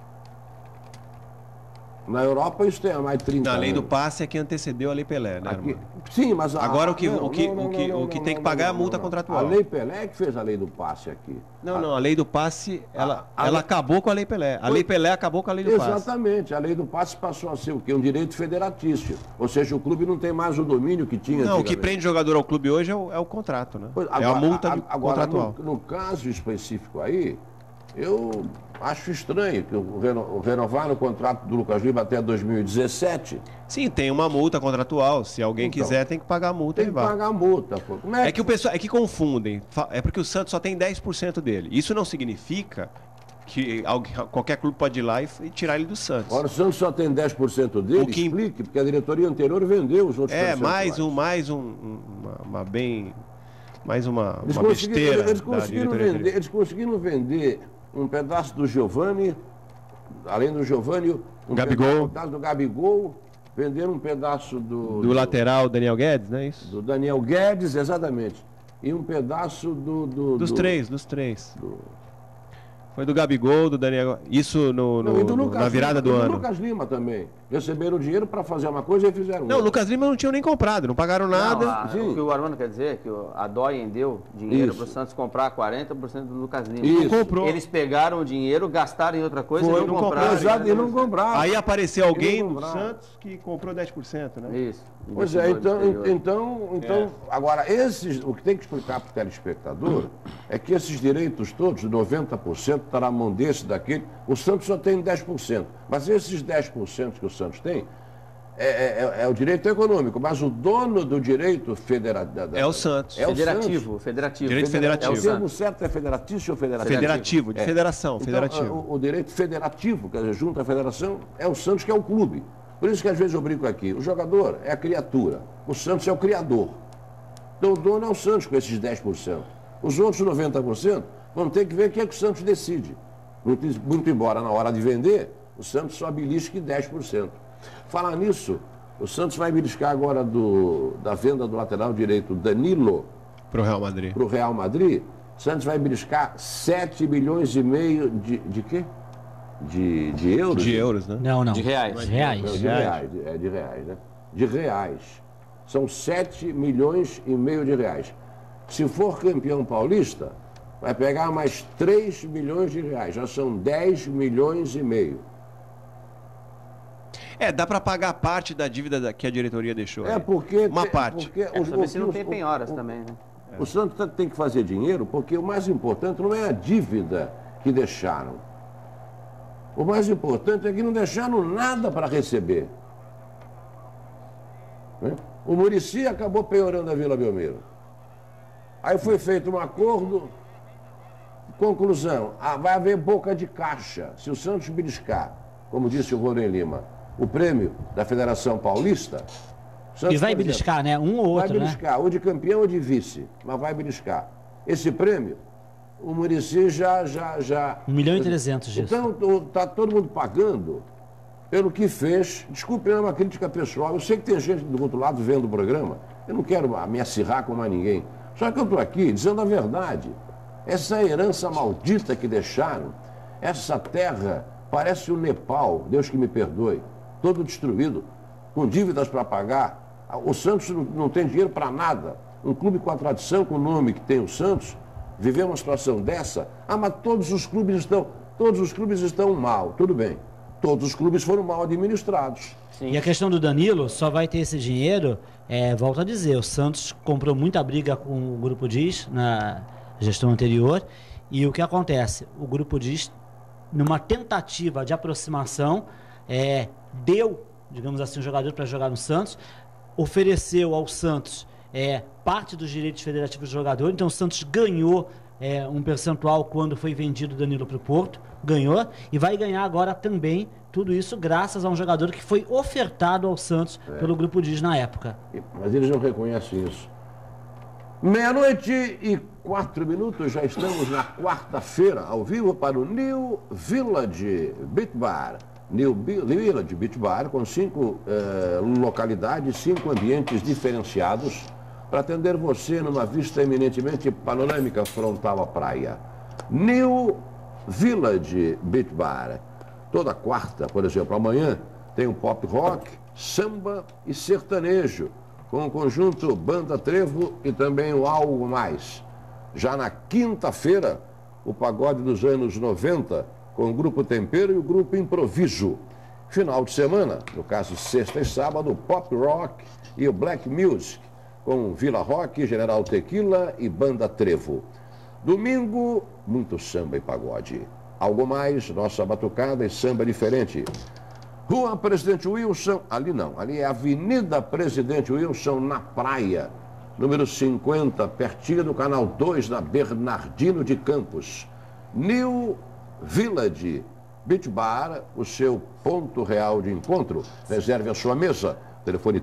Na Europa isso tem há mais de 30 anos. A lei do passe é que antecedeu a Lei Pelé, né, Armando? Sim, mas... Agora o que tem que pagar é a multa contratual. A Lei Pelé é que fez a lei do passe aqui. Não, a lei do passe, ela acabou com a Lei Pelé. A Lei Pelé acabou com a lei do passe. Exatamente. A lei do passe passou a ser o quê? Um direito federatício. Ou seja, o clube não tem mais o domínio que tinha. Não, o que prende jogador ao clube hoje é o contrato, né? Agora, é a multa contratual. No caso específico aí, eu acho estranho que renovar o contrato do Lucas Lima até 2017. Sim, tem uma multa contratual. Se alguém quiser, tem que pagar a multa. Tem que pagar a multa. Como é que o pessoal é que confundem. É porque o Santos só tem 10% dele. Isso não significa que qualquer clube pode ir lá e tirar ele do Santos. Agora, o Santos só tem 10% dele, explique, porque a diretoria anterior vendeu os outros percentuais. Uma besteira. Eles conseguiram vender um pedaço do Giovani, além do Giovani, um pedaço do Gabigol, venderam um pedaço do lateral Daniel Guedes, não é isso? Do Daniel Guedes, exatamente. E um pedaço dos três. Foi do Gabigol, do Daniel... Isso na virada do ano. Do Lucas Lima também. Receberam dinheiro para fazer uma coisa e fizeram outra. Não, o Lucas Lima não tinham nem comprado, não pagaram nada. O que o Armando quer dizer é que a Doyen deu dinheiro para o Santos comprar 40% do Lucas Lima. Isso. Não comprou. Eles pegaram o dinheiro, gastaram em outra coisa e não compraram. Exato, e não compraram. Aí apareceu alguém do Santos que comprou 10%, né? Isso. Pois é, então agora, o que tem que explicar para o telespectador é que esses direitos todos, 90%, está na mão desse, daquele, o Santos só tem 10%. Mas esses 10% que o Santos tem é o direito econômico, mas o dono do direito federal... É o Santos. É o federativo. Direito federativo. O termo certo é federatício ou federativo? Federativo, de federação, federativo. Então, o direito federativo, quer dizer, junto à federação, é o Santos que é o clube. Por isso que às vezes eu brinco aqui, o jogador é a criatura, o Santos é o criador. Então o dono é o Santos com esses 10%. Os outros 90% vão ter que ver o que é que o Santos decide. Muito embora na hora de vender, o Santos só belisque 10%. Falar nisso, o Santos vai beliscar agora da venda do lateral direito Danilo Para o Real Madrid. Para o Real Madrid, Santos vai beliscar 7 milhões e meio de quê? De euros? De euros, né? Não. De reais. De reais. Não, de reais, de reais, né? De reais. São 7 milhões e meio de reais. Se for campeão paulista, vai pegar mais 3 milhões de reais. Já são 10 milhões e meio. Dá para pagar parte da dívida que a diretoria deixou. Porque... Uma parte. Saber se não tem penhoras também, né? O Santos tem que fazer dinheiro porque o mais importante não é a dívida que deixaram. O mais importante é que não deixaram nada para receber. Né? O Muricy acabou penhorando a Vila Belmiro. Aí foi feito um acordo. Conclusão, vai haver boca de caixa. Se o Santos beliscar, como disse o Rony Lima, o prêmio da Federação Paulista... Santos, e vai beliscar, né? Um ou outro, vai beliscar, ou de campeão ou de vice, mas vai beliscar. Esse prêmio, o Muricy já... 1.300.000 disso. Então, está todo mundo pagando pelo que fez. Desculpe, não é uma crítica pessoal. Eu sei que tem gente do outro lado vendo o programa. Eu não quero me acirrar com mais ninguém. Só que eu estou aqui dizendo a verdade. Essa herança maldita que deixaram, essa terra parece o Nepal, Deus que me perdoe, todo destruído, com dívidas para pagar. O Santos não tem dinheiro para nada. Um clube com a tradição, com o nome que tem o Santos, viver uma situação dessa, mas todos os clubes estão mal, tudo bem. Todos os clubes foram mal administrados. Sim. E a questão do Danilo, só vai ter esse dinheiro, volto a dizer, o Santos comprou muita briga com o Grupo Diz na gestão anterior, e o que acontece? O Grupo Diz, numa tentativa de aproximação, deu, digamos assim, um jogador para jogar no Santos, ofereceu ao Santos parte dos direitos federativos do jogador, então o Santos ganhou um percentual quando foi vendido o Danilo para o Porto, ganhou, e vai ganhar agora também tudo isso graças a um jogador que foi ofertado ao Santos pelo Grupo Diz na época. Mas eles não reconhecem isso. 12:04, já estamos na quarta-feira, ao vivo para o New Village Beach Bar. New Village Beach Bar, com 5 localidades, 5 ambientes diferenciados, para atender você numa vista eminentemente panorâmica frontal à praia. New Village Beach Bar. Toda quarta, por exemplo, amanhã, tem um pop rock, samba e sertanejo, com o conjunto Banda Trevo e também o Algo Mais. Já na quinta-feira, o pagode dos anos 90, com o Grupo Tempero e o Grupo Improviso. Final de semana, no caso sexta e sábado, pop rock e o black music, com Vila Rock, General Tequila e Banda Trevo. Domingo, muito samba e pagode. Algo Mais, nossa batucada e samba diferente. Rua Presidente Wilson, ali não, ali é Avenida Presidente Wilson, na praia, número 50, pertinho do Canal 2, na Bernardino de Campos. New Village Beach Bar, o seu ponto real de encontro. Reserve a sua mesa. Telefone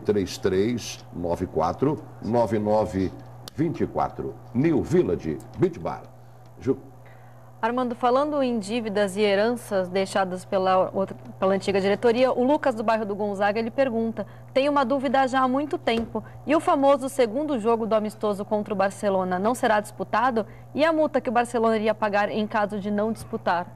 33-94-9924. New Village Beach Bar. Armando, falando em dívidas e heranças deixadas pela antiga diretoria, o Lucas do bairro do Gonzaga, ele pergunta, tem uma dúvida já há muito tempo, e o famoso segundo jogo do amistoso contra o Barcelona não será disputado? E a multa que o Barcelona iria pagar em caso de não disputar?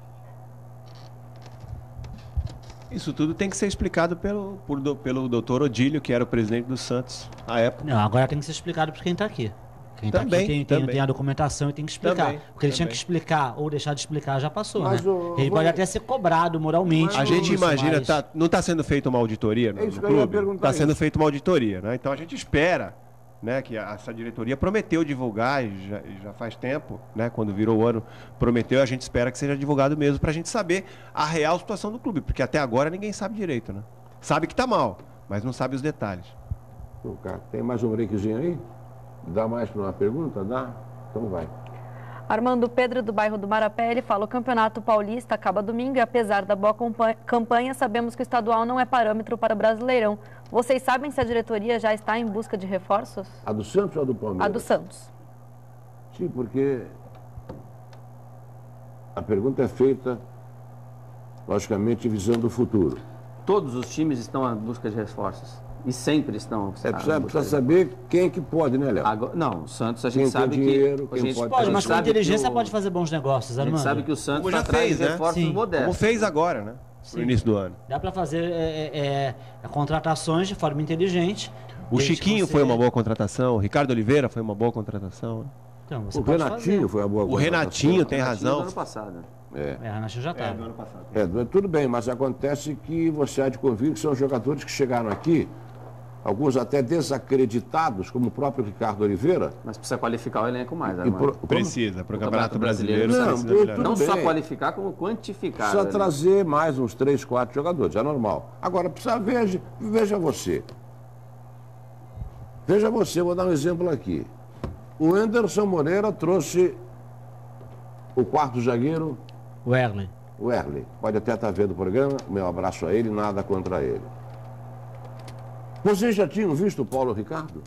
Isso tudo tem que ser explicado pelo doutor Odílio, que era o presidente do Santos à época. Não, agora tem que ser explicado por quem está aqui. Quem está aqui tem a documentação e tem que explicar. O que ele tinha que explicar ou deixar de explicar já passou, mas, né? Ele pode até ser cobrado moralmente. A gente imagina, não está sendo feita uma auditoria no clube? Está sendo feita uma auditoria, né? Então a gente espera, né, que essa diretoria prometeu divulgar, e já faz tempo, né, quando virou o ano, prometeu, a gente espera que seja divulgado mesmo, para a gente saber a real situação do clube, porque até agora ninguém sabe direito, né? Sabe que está mal, mas não sabe os detalhes. Tem mais um breakzinho aí? Dá mais para uma pergunta? Dá? Então vai. Armando, Pedro do bairro do Marapé, ele fala, o Campeonato Paulista acaba domingo e apesar da boa campanha, sabemos que o estadual não é parâmetro para o Brasileirão. Vocês sabem se a diretoria já está em busca de reforços? A do Santos ou a do Palmeiras? A do Santos. Sim, porque a pergunta é feita, logicamente, visando o futuro. Todos os times estão em busca de reforços. E sempre estão. Precisa saber quem que pode, né, Léo? Não, o Santos a Quem gente sabe tem dinheiro, que... quem a gente pode, mas com inteligência pode fazer bons negócios, Armando. A gente sabe que o Santos Como já atrás fez, de né? reforços modestos. Como fez agora, né? No início do ano. Dá para fazer contratações de forma inteligente. O Chiquinho foi uma boa contratação, o Ricardo Oliveira foi uma boa contratação. Então, o Renatinho foi uma boa contratação. O Renatinho tem razão. Do ano passado. O Renatinho já está. do ano passado. Tudo bem, mas acontece que você há de convir que são jogadores que chegaram aqui, alguns até desacreditados, como o próprio Ricardo Oliveira. Mas precisa qualificar o elenco mais, Armando. Precisa, para o Campeonato Brasileiro. Não só qualificar, como quantificar. Precisa trazer mais uns 3, 4 jogadores, é normal. Agora, precisa veja você. Veja você, vou dar um exemplo aqui. O Anderson Moreira trouxe o quarto zagueiro... O Erle. Pode até estar vendo o programa, meu abraço a ele, nada contra ele. Vocês já tinham visto o Paulo Ricardo?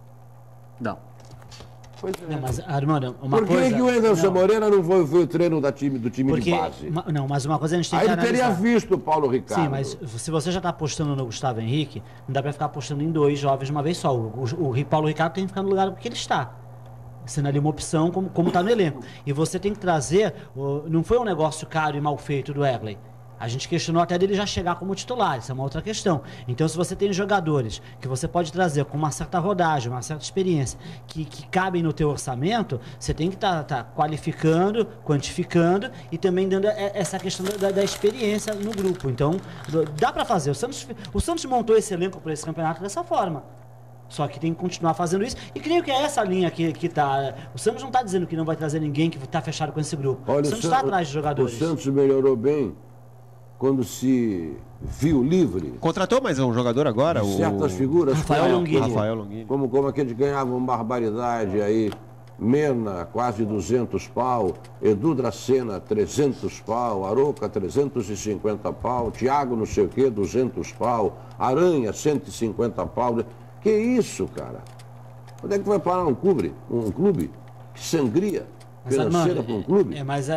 Não. Pois é. Não, mas, Armando, Por que o Anderson Moreira não foi o treino do time de base? Não, mas uma coisa a gente tem que analisar. Aí ele teria visto o Paulo Ricardo. Sim, mas se você já está apostando no Gustavo Henrique, não dá para ficar apostando em 2 jovens de uma vez só. O Paulo Ricardo tem que ficar no lugar que ele está. Sendo ali uma opção como está no elenco. E você tem que trazer... Não foi um negócio caro e mal feito do Erle. A gente questionou até dele já chegar como titular, isso é uma outra questão. Então, se você tem jogadores que você pode trazer com uma certa rodagem, uma certa experiência, que cabem no teu orçamento, você tem que estar qualificando, quantificando e também dando essa questão da experiência no grupo. Então, dá para fazer. O Santos montou esse elenco para esse campeonato dessa forma. Só que tem que continuar fazendo isso. E creio que é essa linha que está. O Santos não está dizendo que não vai trazer ninguém que está fechado com esse grupo. Olha, o Santos está atrás de jogadores. O Santos melhorou bem quando se viu livre. Contratou mais um jogador agora? Certas figuras. Rafael Longuini. Como aqueles ganhavam barbaridade aí. Mena, quase 200 pau. Edu Dracena, 300 pau. Aroca, 350 pau. Thiago, não sei o quê, 200 pau. Aranha, 150 pau. Que isso, cara? Onde é que vai parar um clube? Que sangria financeira para um clube?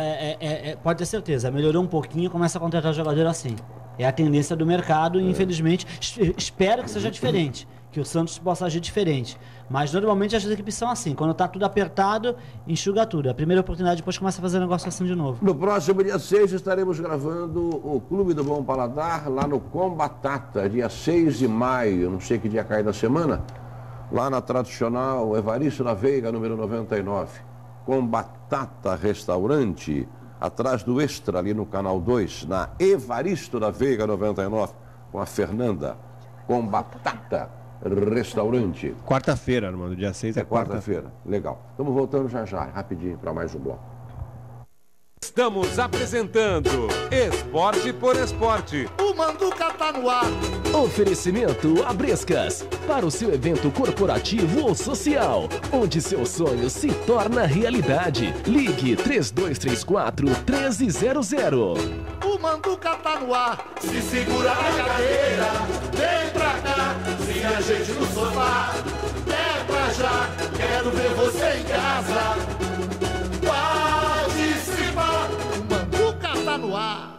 Pode ter certeza, melhorou um pouquinho, começa a contratar jogador assim. É a tendência do mercado e, infelizmente, espero que seja diferente, que o Santos possa agir diferente. Mas, normalmente, as equipes são assim. Quando está tudo apertado, enxuga tudo. A primeira oportunidade, depois começa a fazer negócio assim de novo. No próximo dia 6, estaremos gravando o Clube do Bom Paladar, lá no Combatata, dia 6 de maio, não sei que dia cai da semana, lá na tradicional Evaristo da Veiga, número 99. Combatata Restaurante, atrás do Extra, ali no Canal 2, na Evaristo da Veiga 99, com a Fernanda. Combatata Restaurante. Quarta-feira, Armando, dia 6 é quarta-feira. Legal. Estamos voltando já, rapidinho, para mais um bloco. Estamos apresentando Esporte por Esporte. O Manduca tá no ar. Oferecimento Abrescas. Para o seu evento corporativo ou social, onde seu sonho se torna realidade. Ligue 3234-1300. O Manduca tá no ar. Se segura na cadeira, vem pra cá. Se a gente no sofá, é pra já. Quero ver você em casa. Participa, o Manduca tá no ar.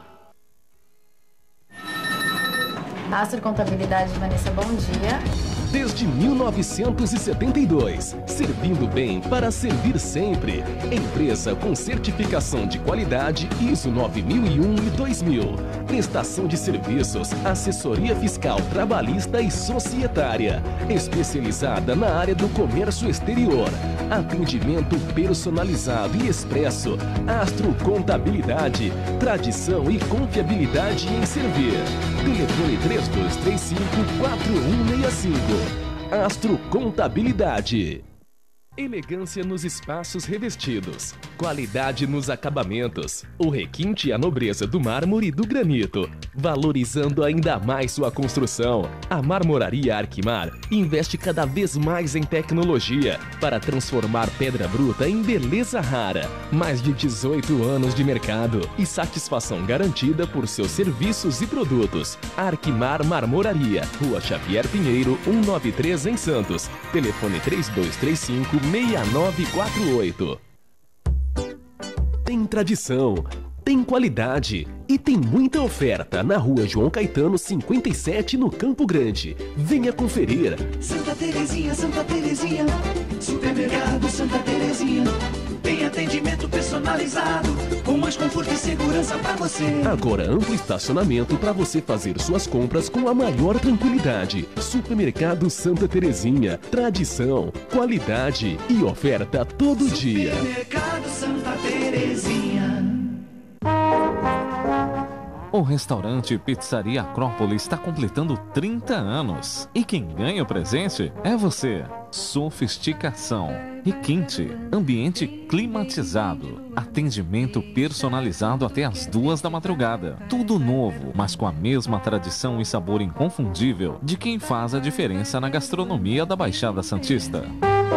Astro Contabilidade, Vanessa, bom dia. Desde 1972, servindo bem para servir sempre. Empresa com certificação de qualidade ISO 9001 e 2000. Prestação de serviços, assessoria fiscal, trabalhista e societária. Especializada na área do comércio exterior. Atendimento personalizado e expresso. Astro Contabilidade. Tradição e confiabilidade em servir. Telefone 3235-4165. Astro Contabilidade. Elegância nos espaços revestidos, qualidade nos acabamentos, o requinte e a nobreza do mármore e do granito, valorizando ainda mais sua construção. A Marmoraria Arquimar investe cada vez mais em tecnologia para transformar pedra bruta em beleza rara. Mais de 18 anos de mercado e satisfação garantida por seus serviços e produtos. Arquimar Marmoraria, Rua Xavier Pinheiro, 193 em Santos. Telefone 3235-6948. Tem tradição, tem qualidade, E tem muita oferta na Rua João Caetano 57, no Campo Grande. Venha conferir. Santa Terezinha, Supermercado Santa Terezinha. Tem atendimento personalizado, com mais conforto e segurança pra você. Agora amplo estacionamento para você fazer suas compras com a maior tranquilidade. Supermercado Santa Terezinha. Tradição, qualidade e oferta todo dia. Supermercado Santa Terezinha. O restaurante Pizzaria Acrópole está completando 30 anos. E quem ganha o presente é você. Sofisticação, requinte, ambiente climatizado, atendimento personalizado até as 2 da madrugada. Tudo novo, mas com a mesma tradição e sabor inconfundível de quem faz a diferença na gastronomia da Baixada Santista.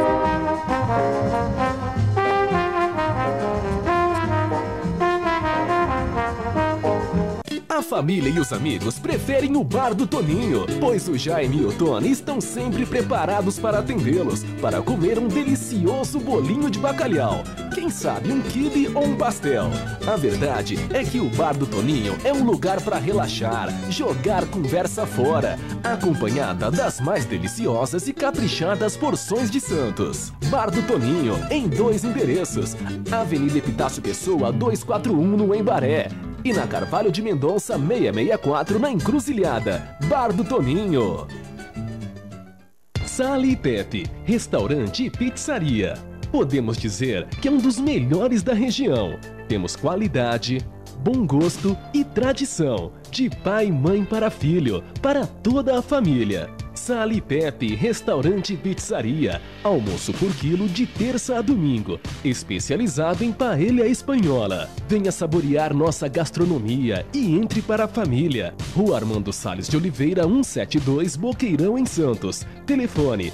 A família e os amigos preferem o Bar do Toninho, pois o Jaime e o Tony estão sempre preparados para atendê-los, para comer um delicioso bolinho de bacalhau, quem sabe um quibe ou um pastel. A verdade é que o Bar do Toninho é um lugar para relaxar, jogar conversa fora, acompanhada das mais deliciosas e caprichadas porções de Santos. Bar do Toninho, em 2 endereços: Avenida Epitácio Pessoa 241 no Embaré, e na Carvalho de Mendonça 664 na Encruzilhada. Bar do Toninho. Sally Pepe, restaurante e pizzaria. Podemos dizer que é um dos melhores da região. Temos qualidade, bom gosto e tradição, de pai e mãe para filho, para toda a família. Sally Pepe, restaurante e pizzaria. Almoço por quilo de terça a domingo. Especializado em paella espanhola. Venha saborear nossa gastronomia e entre para a família. Rua Armando Salles de Oliveira, 172, Boqueirão, em Santos. Telefone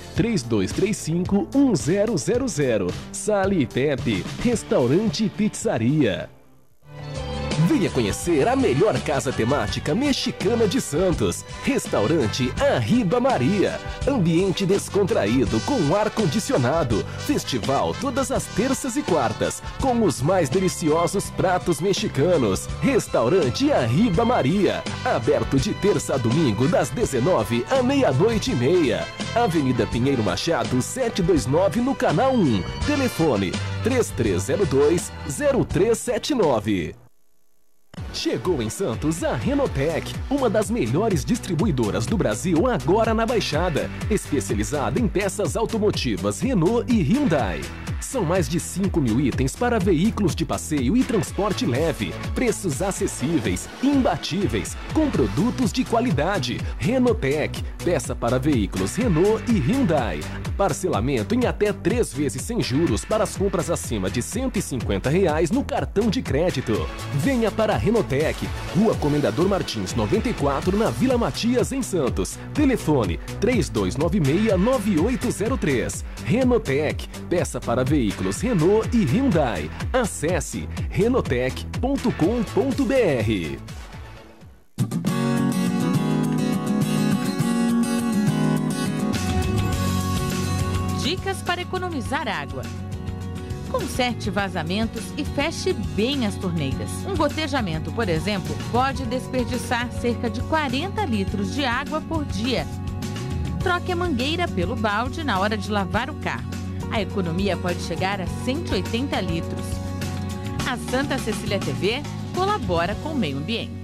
3235-1000. Sally Pepe, restaurante e pizzaria. Venha conhecer a melhor casa temática mexicana de Santos. Restaurante Arriba Maria. Ambiente descontraído com ar-condicionado. Festival todas as terças e quartas, com os mais deliciosos pratos mexicanos. Restaurante Arriba Maria. Aberto de terça a domingo, das 19 à meia-noite e meia. Avenida Pinheiro Machado, 729, no Canal 1. Telefone 3302-0379. Chegou em Santos a Renotec, uma das melhores distribuidoras do Brasil agora na Baixada, especializada em peças automotivas Renault e Hyundai. São mais de 5.000 itens para veículos de passeio e transporte leve, preços acessíveis, imbatíveis, com produtos de qualidade. Renotec, peça para veículos Renault e Hyundai. Parcelamento em até 3 vezes sem juros para as compras acima de R$150 no cartão de crédito. Venha para a Renotec, Rua Comendador Martins 94, na Vila Matias, em Santos. Telefone 3296-9803. Renotec, peça para veículos Renault e Hyundai. Acesse renotec.com.br. Dicas para economizar água. Conserte vazamentos e feche bem as torneiras. Um gotejamento, por exemplo, pode desperdiçar cerca de 40 litros de água por dia. Troque a mangueira pelo balde na hora de lavar o carro. A economia pode chegar a 180 litros. A Santa Cecília TV colabora com o meio ambiente.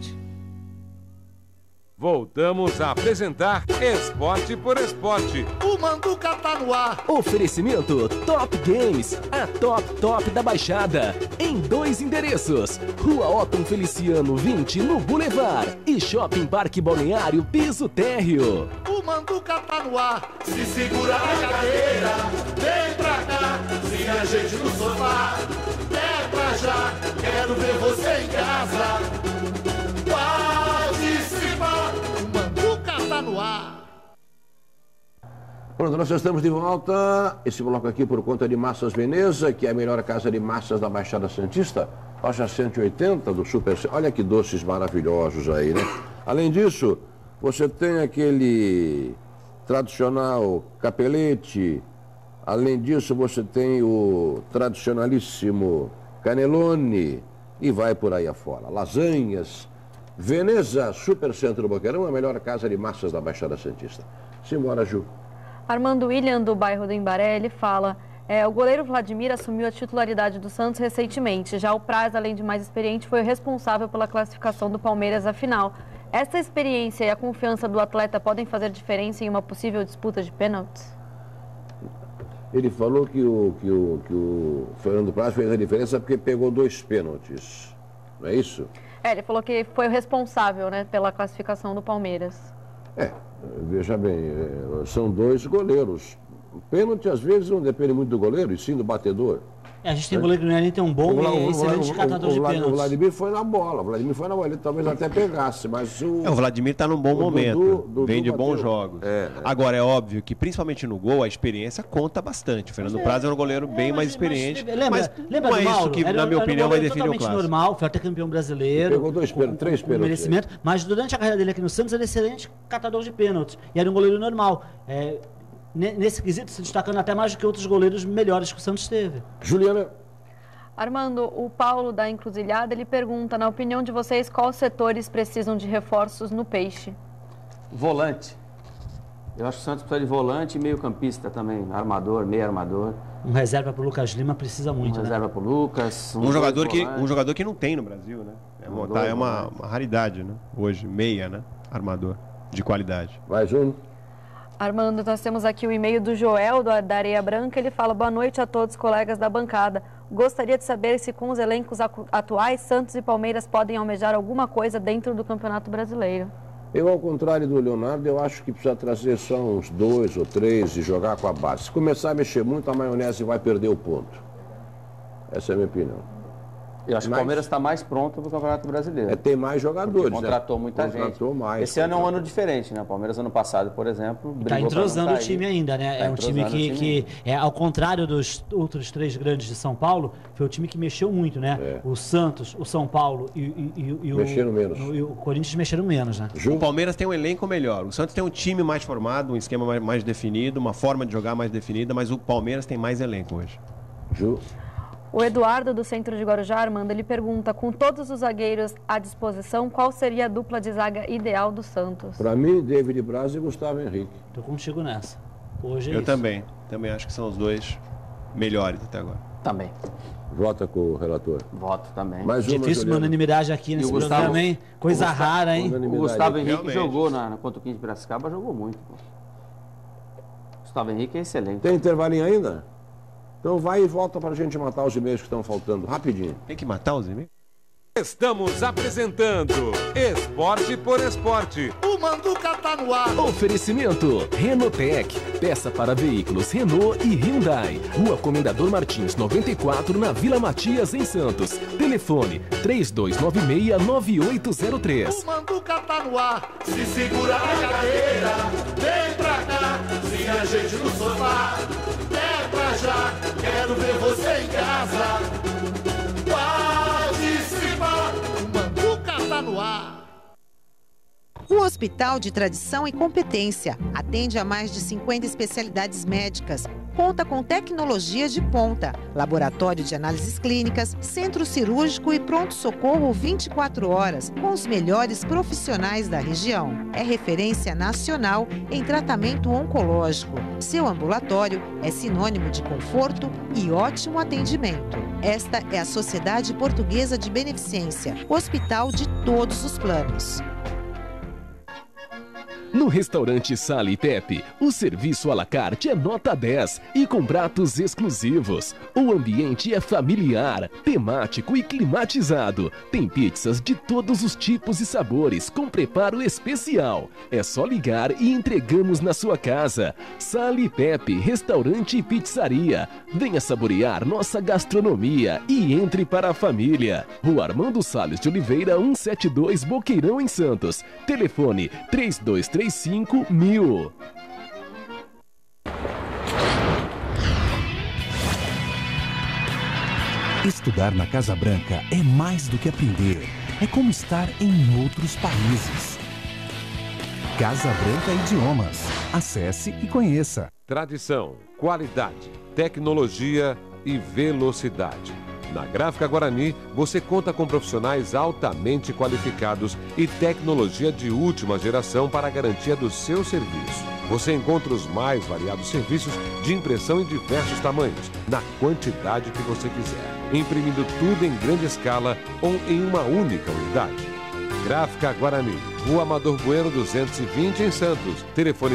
Voltamos a apresentar Esporte por Esporte. O Manduca tá no ar. Oferecimento Top Games, a top da Baixada, em 2 endereços: Rua Otton Feliciano 20, no Boulevard, e Shopping Parque Balneário Piso Térreo. O Manduca tá no ar. Se segura na cadeira, vem pra cá, se a gente no sofá, é pra já, quero ver você em casa. Participa, o Manduca tá no ar. Pronto, nós estamos de volta. Esse bloco aqui por conta de Massas Veneza, que é a melhor casa de massas da Baixada Santista. Loja 180 do Super. Olha que doces maravilhosos aí, né? Além disso, você tem aquele tradicional capelete. Além disso, você tem o tradicionalíssimo canelone. e vai por aí afora. Lasanhas. Veneza Supercentro do Boqueirão, a melhor casa de massas da Baixada Santista. Simbora, Ju. Armando William, do bairro do Imbaré, ele fala: o goleiro Vladimir assumiu a titularidade do Santos recentemente. Já o Praz, além de mais experiente, foi o responsável pela classificação do Palmeiras à final. Essa experiência e a confiança do atleta podem fazer diferença em uma possível disputa de pênaltis? Ele falou que o Fernando Praz fez a diferença porque pegou 2 pênaltis. Não é isso? Ele falou que foi o responsável, né, pela classificação do Palmeiras. Veja bem, são 2 goleiros. O pênalti, às vezes, não depende muito do goleiro, e sim do batedor. A gente tem goleiro que não é nem tão bom e excelente catador de pênaltis. O Vladimir foi na bola, ele talvez até pegasse, mas o Vladimir está num bom momento, vem de bons jogos. Agora, é óbvio que, principalmente no gol, a experiência conta bastante. O Fernando Praz é um goleiro bem mais experiente, mas lembra não é do Mauro? isso que, na minha opinião, vai definir o clássico. Normal, foi até campeão brasileiro. Pegou 3 pênaltis. Merecimento, mas durante a carreira dele aqui no Santos, ele é excelente catador de pênaltis. E era um goleiro normal. Nesse quesito, se destacando até mais do que outros goleiros melhores que o Santos teve. Juliana. Armando, o Paulo da Encruzilhada, ele pergunta: na opinião de vocês, quais setores precisam de reforços no Peixe? Volante. Eu acho que o Santos precisa de volante e meio campista também, armador, meio armador. Um reserva para o Lucas Lima precisa muito, reserva para o Lucas. Um jogador que não tem no Brasil, né? É uma raridade, né? Hoje, meia, né? Armador, de qualidade. Mais um. Armando, nós temos aqui o e-mail do Joel, da Areia Branca. Ele fala: boa noite a todos, colegas da bancada. Gostaria de saber se com os elencos atuais, Santos e Palmeiras podem almejar alguma coisa dentro do Campeonato Brasileiro. Eu, ao contrário do Leonardo, eu acho que precisa trazer só uns 2 ou 3 e jogar com a base. Se começar a mexer muito, a maionese vai perder o ponto. Essa é a minha opinião. Eu acho que o Palmeiras está mais pronto para o Campeonato Brasileiro. Tem mais jogadores. Contratou muita gente. Esse ano é um ano diferente, né? O Palmeiras, ano passado, por exemplo, está entrosando o time ainda, né? É um time que ao contrário dos outros 3 grandes de São Paulo, foi o time que mexeu muito, né? O Santos, o São Paulo e mexeram menos. E o Corinthians mexeram menos, né? O Palmeiras tem um elenco melhor. O Santos tem um time mais formado, um esquema mais definido, uma forma de jogar mais definida, mas o Palmeiras tem mais elenco hoje. Ju. O Eduardo, do centro de Guarujá, Armando, ele pergunta: com todos os zagueiros à disposição, qual seria a dupla de zaga ideal do Santos? Para mim, David Braz e Gustavo Henrique. Estou contigo nessa. Hoje é Eu isso. também acho que são os 2 melhores até agora. Também. Vota com o relator. Voto também. Difícil uma unanimidade aqui nesse programa, hein? Coisa rara, hein? O Gustavo Henrique jogou contra o 15 de Piracicaba, jogou muito. Gustavo Henrique é excelente. Tem intervalinho ainda? Então vai e volta para a gente matar os e-mails que estão faltando, rapidinho. Tem que matar os e-mails? Estamos apresentando Esporte por Esporte. O Manduca tá no ar. Oferecimento Renotec. Peça para veículos Renault e Hyundai. Rua Comendador Martins, 94, na Vila Matias, em Santos. Telefone 3296-9803. O Manduca tá no ar. Se segura na cadeira, vem pra cá. Se a gente no sofá, é pra já. Quero ver você em casa. Participa, o Manduca tá no ar. O Hospital de Tradição e Competência atende a mais de 50 especialidades médicas, conta com tecnologia de ponta, laboratório de análises clínicas, centro cirúrgico e pronto-socorro 24 horas, com os melhores profissionais da região. É referência nacional em tratamento oncológico. Seu ambulatório é sinônimo de conforto e ótimo atendimento. Esta é a Sociedade Portuguesa de Beneficência, hospital de todos os planos. No restaurante Sala e Pepe, o serviço à la carte é nota 10 e com pratos exclusivos. O ambiente é familiar, temático e climatizado. Tem pizzas de todos os tipos e sabores com preparo especial. É só ligar e entregamos na sua casa. Sala e Pepe, restaurante e pizzaria. Venha saborear nossa gastronomia e entre para a família. Rua Armando Salles de Oliveira, 172, Boqueirão, em Santos. Telefone 3235-1000. Estudar na Casa Branca é mais do que aprender. É como estar em outros países. Casa Branca Idiomas. Acesse e conheça. Tradição, qualidade, tecnologia e velocidade. Na Gráfica Guarani, você conta com profissionais altamente qualificados e tecnologia de última geração para a garantia do seu serviço. Você encontra os mais variados serviços de impressão em diversos tamanhos, na quantidade que você quiser, imprimindo tudo em grande escala ou em uma única unidade. Gráfica Guarani, Rua Amador Bueno 220 em Santos. Telefone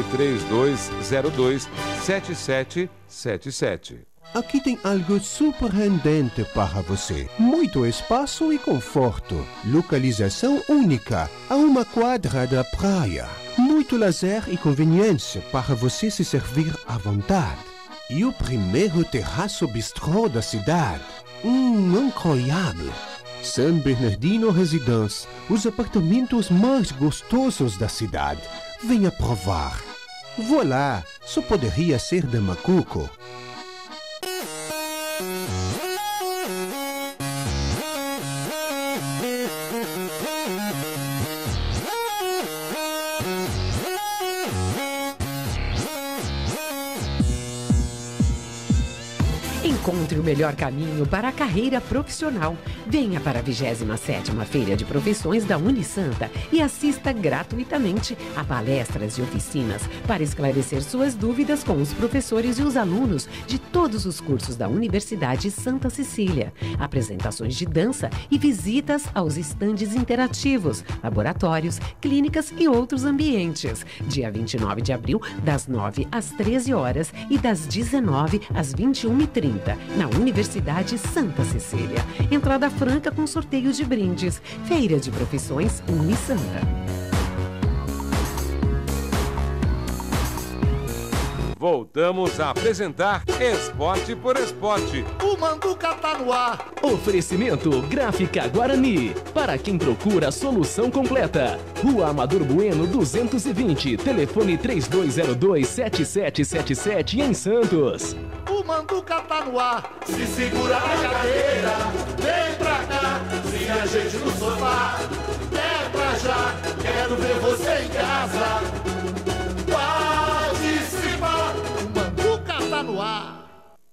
3202-7777. Aqui tem algo surpreendente para você. Muito espaço e conforto. Localização única, a uma quadra da praia. Muito lazer e conveniência para você se servir à vontade. E o primeiro terraço bistrô da cidade. Incroyable. San Bernardino Residence, os apartamentos mais gostosos da cidade. Venha provar. Voilà, só poderia ser de Macuco. Encontre o melhor caminho para a carreira profissional. Venha para a 27ª Feira de Profissões da Unisanta e assista gratuitamente a palestras e oficinas para esclarecer suas dúvidas com os professores e os alunos de todos os cursos da Universidade Santa Cecília. Apresentações de dança e visitas aos estandes interativos, laboratórios, clínicas e outros ambientes. Dia 29 de abril, das 9 às 13 horas e das 19 às 21h30. Na Universidade Santa Cecília. Entrada franca com sorteio de brindes. Feira de Profissões Unisanta. Voltamos a apresentar Esporte por Esporte. O Manduca tá no ar. Oferecimento Gráfica Guarani. Para quem procura a solução completa. Rua Amador Bueno 220. Telefone 3202-7777 em Santos. O Manduca tá no ar. Se segura na cadeira, vem pra cá. Se a gente no sofá, é pra já. Quero ver você em casa. Participar. O Manduca tá no ar.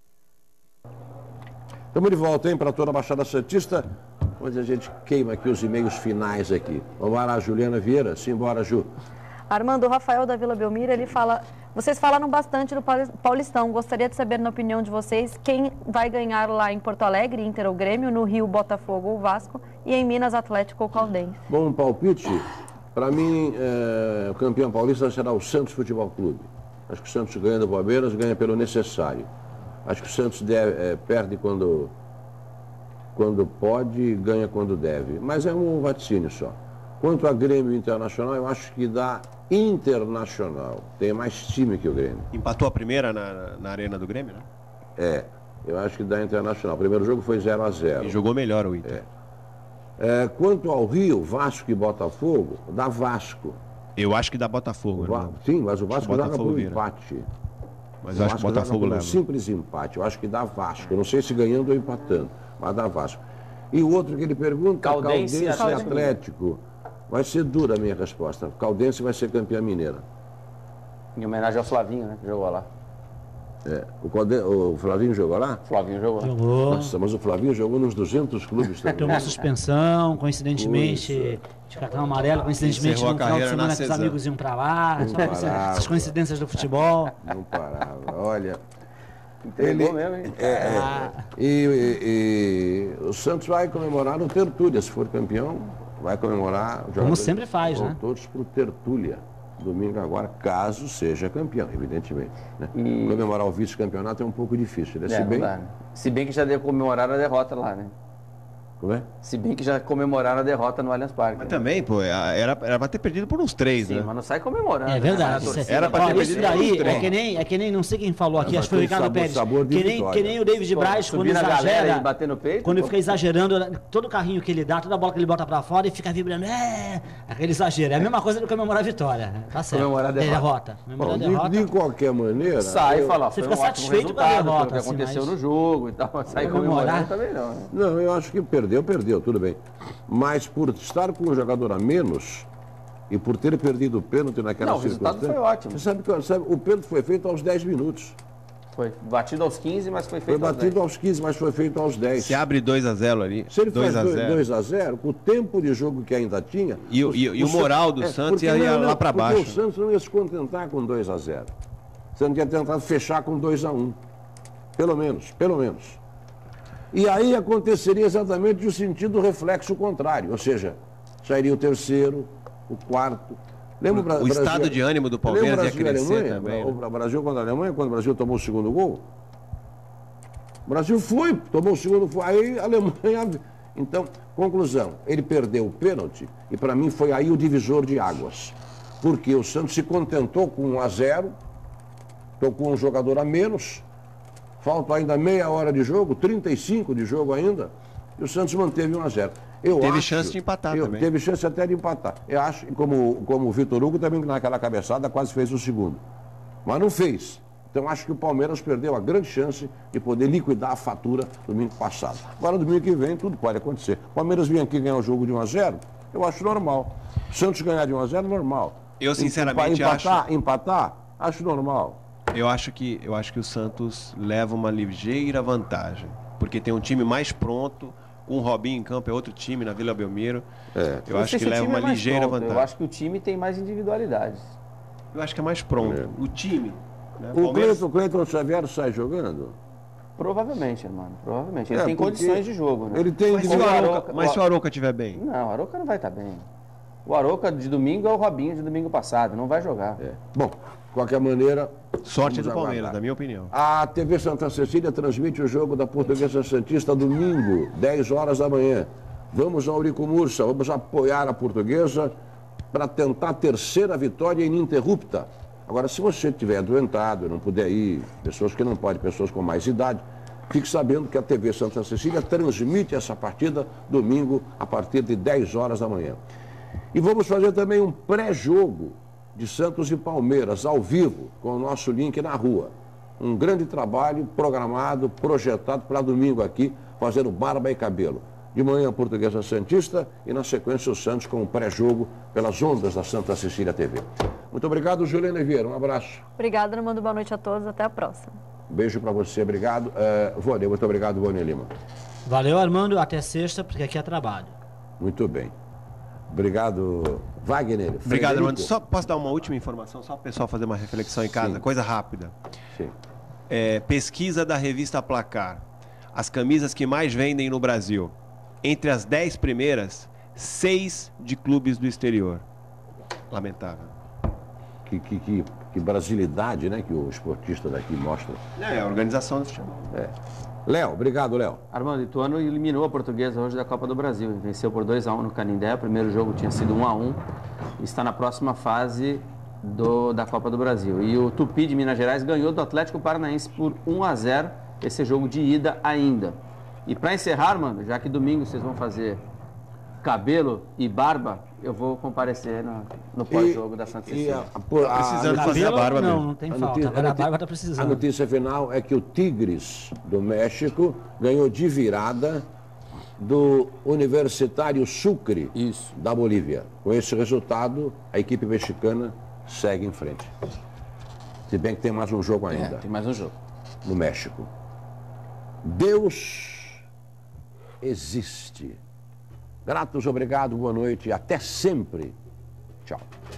Estamos de volta, hein, para toda a Baixada Santista, onde a gente queima aqui os e-mails finais aqui. Vamos lá, Juliana Vieira. Simbora, Ju. Armando, o Rafael da Vila Belmira, ele fala... Vocês falaram bastante do Paulistão. Gostaria de saber, na opinião de vocês, quem vai ganhar lá em Porto Alegre, Inter ou Grêmio, no Rio, Botafogo ou Vasco, e em Minas, Atlético ou Caldense. Bom palpite. Para mim, o campeão paulista será o Santos Futebol Clube. Acho que o Santos ganha do Palmeiras, ganha pelo necessário. Acho que o Santos perde quando pode e ganha quando deve. Mas é um vaticínio só. Quanto a Grêmio Internacional, eu acho que dá Internacional. Tem mais time que o Grêmio. Empatou a primeira na arena do Grêmio, né? É, eu acho que dá Internacional. O primeiro jogo foi 0-0. E jogou melhor o Inter. Quanto ao Rio, Vasco e Botafogo, dá Vasco. Eu acho que dá Botafogo. Sim, mas o Vasco joga por empate. Mas eu acho que o Botafogo leva. Um simples empate. Eu acho que dá Vasco. Eu não sei se ganhando ou empatando, mas dá Vasco. E o outro que ele pergunta, Caldense e Atlético. Vai ser dura a minha resposta. Caldense vai ser campeã mineira. Em homenagem ao Flavinho, né? Que jogou lá. O Flavinho jogou lá? O Flavinho jogou lá. Nossa, mas o Flavinho jogou nos 200 clubes também. Tem uma suspensão, coincidentemente, de cartão amarelo, coincidentemente, no final de semana que os amigos iam pra lá. Essas coincidências do futebol. Não parava. Olha... Entregou mesmo, hein? E o Santos vai comemorar no Tertúlia, se for campeão. Vai comemorar... Como sempre faz, né? Todos para o Tertúlia. Domingo agora, caso seja campeão, evidentemente. Né? Comemorar o vice-campeonato é um pouco difícil. Né? Se bem que já deve comemorar a derrota lá, né? Como é? Se bem que já comemoraram a derrota no Allianz Parque. Mas também, pô, era pra ter perdido por uns 3, Sim, né? mas não sai comemorando. É verdade. Era pra ter perdido por uns 3. É que nem, não sei quem falou aqui, acho que foi o Ricardo Pérez. Que nem o David Braz, quando exagera. Bater no peito, quando ele fica exagerando, todo carrinho que ele dá, toda bola que ele bota pra fora e fica vibrando. Aquele exagero. É a mesma coisa do comemorar a vitória. Tá certo. Comemorar a derrota. Comemorar a derrota. De qualquer maneira. Sai e fala. Você fica satisfeito com a derrota. O que aconteceu no jogo e tal. Sai comemorando também não. Não, eu acho que perdeu, tudo bem. Mas por estar com um jogador a menos e por ter perdido o pênalti naquela circunstância... Não, o resultado foi ótimo. Você sabe, o pênalti foi feito aos 10 minutos. Foi batido aos 15, mas foi feito Foi batido aos 15, mas foi feito aos 10. Se abre 2-0 ali. Se ele faz 2-0. 2-0, com o tempo de jogo que ainda tinha... E o moral do Santos ia lá para baixo. Porque o Santos não ia se contentar com 2-0. O Santos ia tentar fechar com 2-1. Pelo menos. E aí aconteceria exatamente o sentido reflexo contrário. Ou seja, sairia o terceiro, o quarto... O estado de ânimo do Palmeiras ia crescer também. O Brasil contra a Alemanha, quando o Brasil tomou o segundo gol, o Brasil tomou o segundo, aí a Alemanha... Então, conclusão, ele perdeu o pênalti e para mim foi aí o divisor de águas. Porque o Santos se contentou com 1-0, tocou um jogador a menos, falta ainda meia hora de jogo, 35 de jogo ainda, e o Santos manteve 1-0. Teve chance de empatar também. Teve chance até de empatar. Eu acho, como o Vitor Hugo também naquela cabeçada quase fez o segundo. Mas não fez. Então acho que o Palmeiras perdeu a grande chance de poder liquidar a fatura domingo passado. Agora, domingo que vem, tudo pode acontecer. O Palmeiras vinha aqui ganhar o jogo de 1-0, eu acho normal. O Santos ganhar de 1-0, normal. Eu, sinceramente, Empatar, acho normal. Eu acho que o Santos leva uma ligeira vantagem. Porque tem um time mais pronto. Com o Robinho em campo é outro time na Vila Belmiro. Eu acho que leva uma ligeira vantagem. Eu acho que o time tem mais individualidades. Eu acho que é mais pronto. O time. Né? O Cleiton Xavier sai jogando? Provavelmente, irmão. Provavelmente. Ele tem condições de jogo, né? Ele tem mas se o Arouca estiver bem? Não, o Arouca não vai estar bem. O Arouca de domingo é o Robinho de domingo passado. Não vai jogar. Bom, de qualquer maneira... Sorte do Palmeiras, na minha opinião. A TV Santa Cecília transmite o jogo da Portuguesa Santista domingo, 10 horas da manhã. Vamos ao Eurico Mursa, vamos apoiar a Portuguesa para tentar a terceira vitória ininterrupta. Agora, se você estiver adoentado, não puder ir, pessoas que não podem, pessoas com mais idade, fique sabendo que a TV Santa Cecília transmite essa partida domingo a partir de 10 horas da manhã. E vamos fazer também um pré-jogo de Santos e Palmeiras, ao vivo, com o nosso link na rua. Um grande trabalho programado, projetado para domingo aqui, fazendo barba e cabelo. De manhã, a Portuguesa Santista e, na sequência, o Santos com o pré-jogo pelas ondas da Santa Cecília TV. Muito obrigado, Juliana Vieira. Um abraço. Obrigada, Armando. Boa noite a todos. Até a próxima. Um beijo para você. Obrigado. Vônia, muito obrigado, Vônia Lima. Valeu, Armando. Até sexta, porque aqui é trabalho. Muito bem. Obrigado, Wagner. Obrigado, Armando. Só posso dar uma última informação, só para o pessoal fazer uma reflexão em casa? Sim. Coisa rápida. Sim. Pesquisa da revista Placar. As camisas que mais vendem no Brasil. Entre as 10 primeiras, 6 de clubes do exterior. Lamentável. Que brasilidade, né, que o esportista daqui mostra. É a organização do futebol. Léo, obrigado, Léo. Armando, Ituano eliminou a Portuguesa hoje da Copa do Brasil. Venceu por 2-1 no Canindé. O primeiro jogo tinha sido 1-1. Está na próxima fase da Copa do Brasil. E o Tupi de Minas Gerais ganhou do Atlético Paranaense por 1-0. Esse é jogo de ida ainda. E para encerrar, Armando, já que domingo vocês vão fazer cabelo e barba, eu vou comparecer no pós-jogo da Santa Cecília. Precisando fazer a barba mesmo. Não tem falta. Agora a barba está precisando. A notícia final é que o Tigres do México ganhou de virada do Universitário Sucre da Bolívia. Com esse resultado, a equipe mexicana segue em frente. Se bem que tem mais um jogo ainda. Tem mais um jogo. No México. Deus existe. Gratos, obrigado, boa noite e até sempre. Tchau.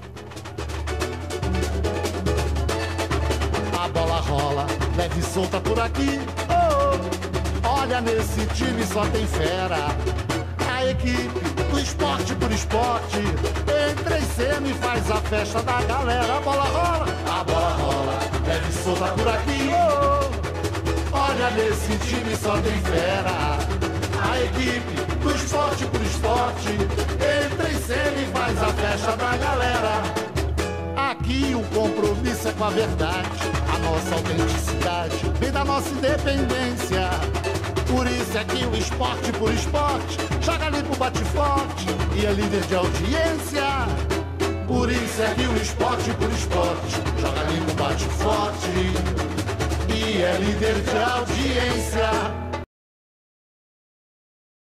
A bola rola, leve e solta por aqui. Olha, nesse time só tem fera. A equipe do esporte por esporte entra em cena e faz a festa da galera. A bola rola, leve e solta por aqui. Olha, nesse time só tem fera. A equipe do esporte por esporte entra em cena e faz a festa da galera. Aqui o compromisso é com a verdade, a nossa autenticidade vem da nossa independência. Por isso é que o esporte por esporte joga limpo, bate forte e é líder de audiência. Por isso é que o esporte por esporte joga limpo, bate forte e é líder de audiência.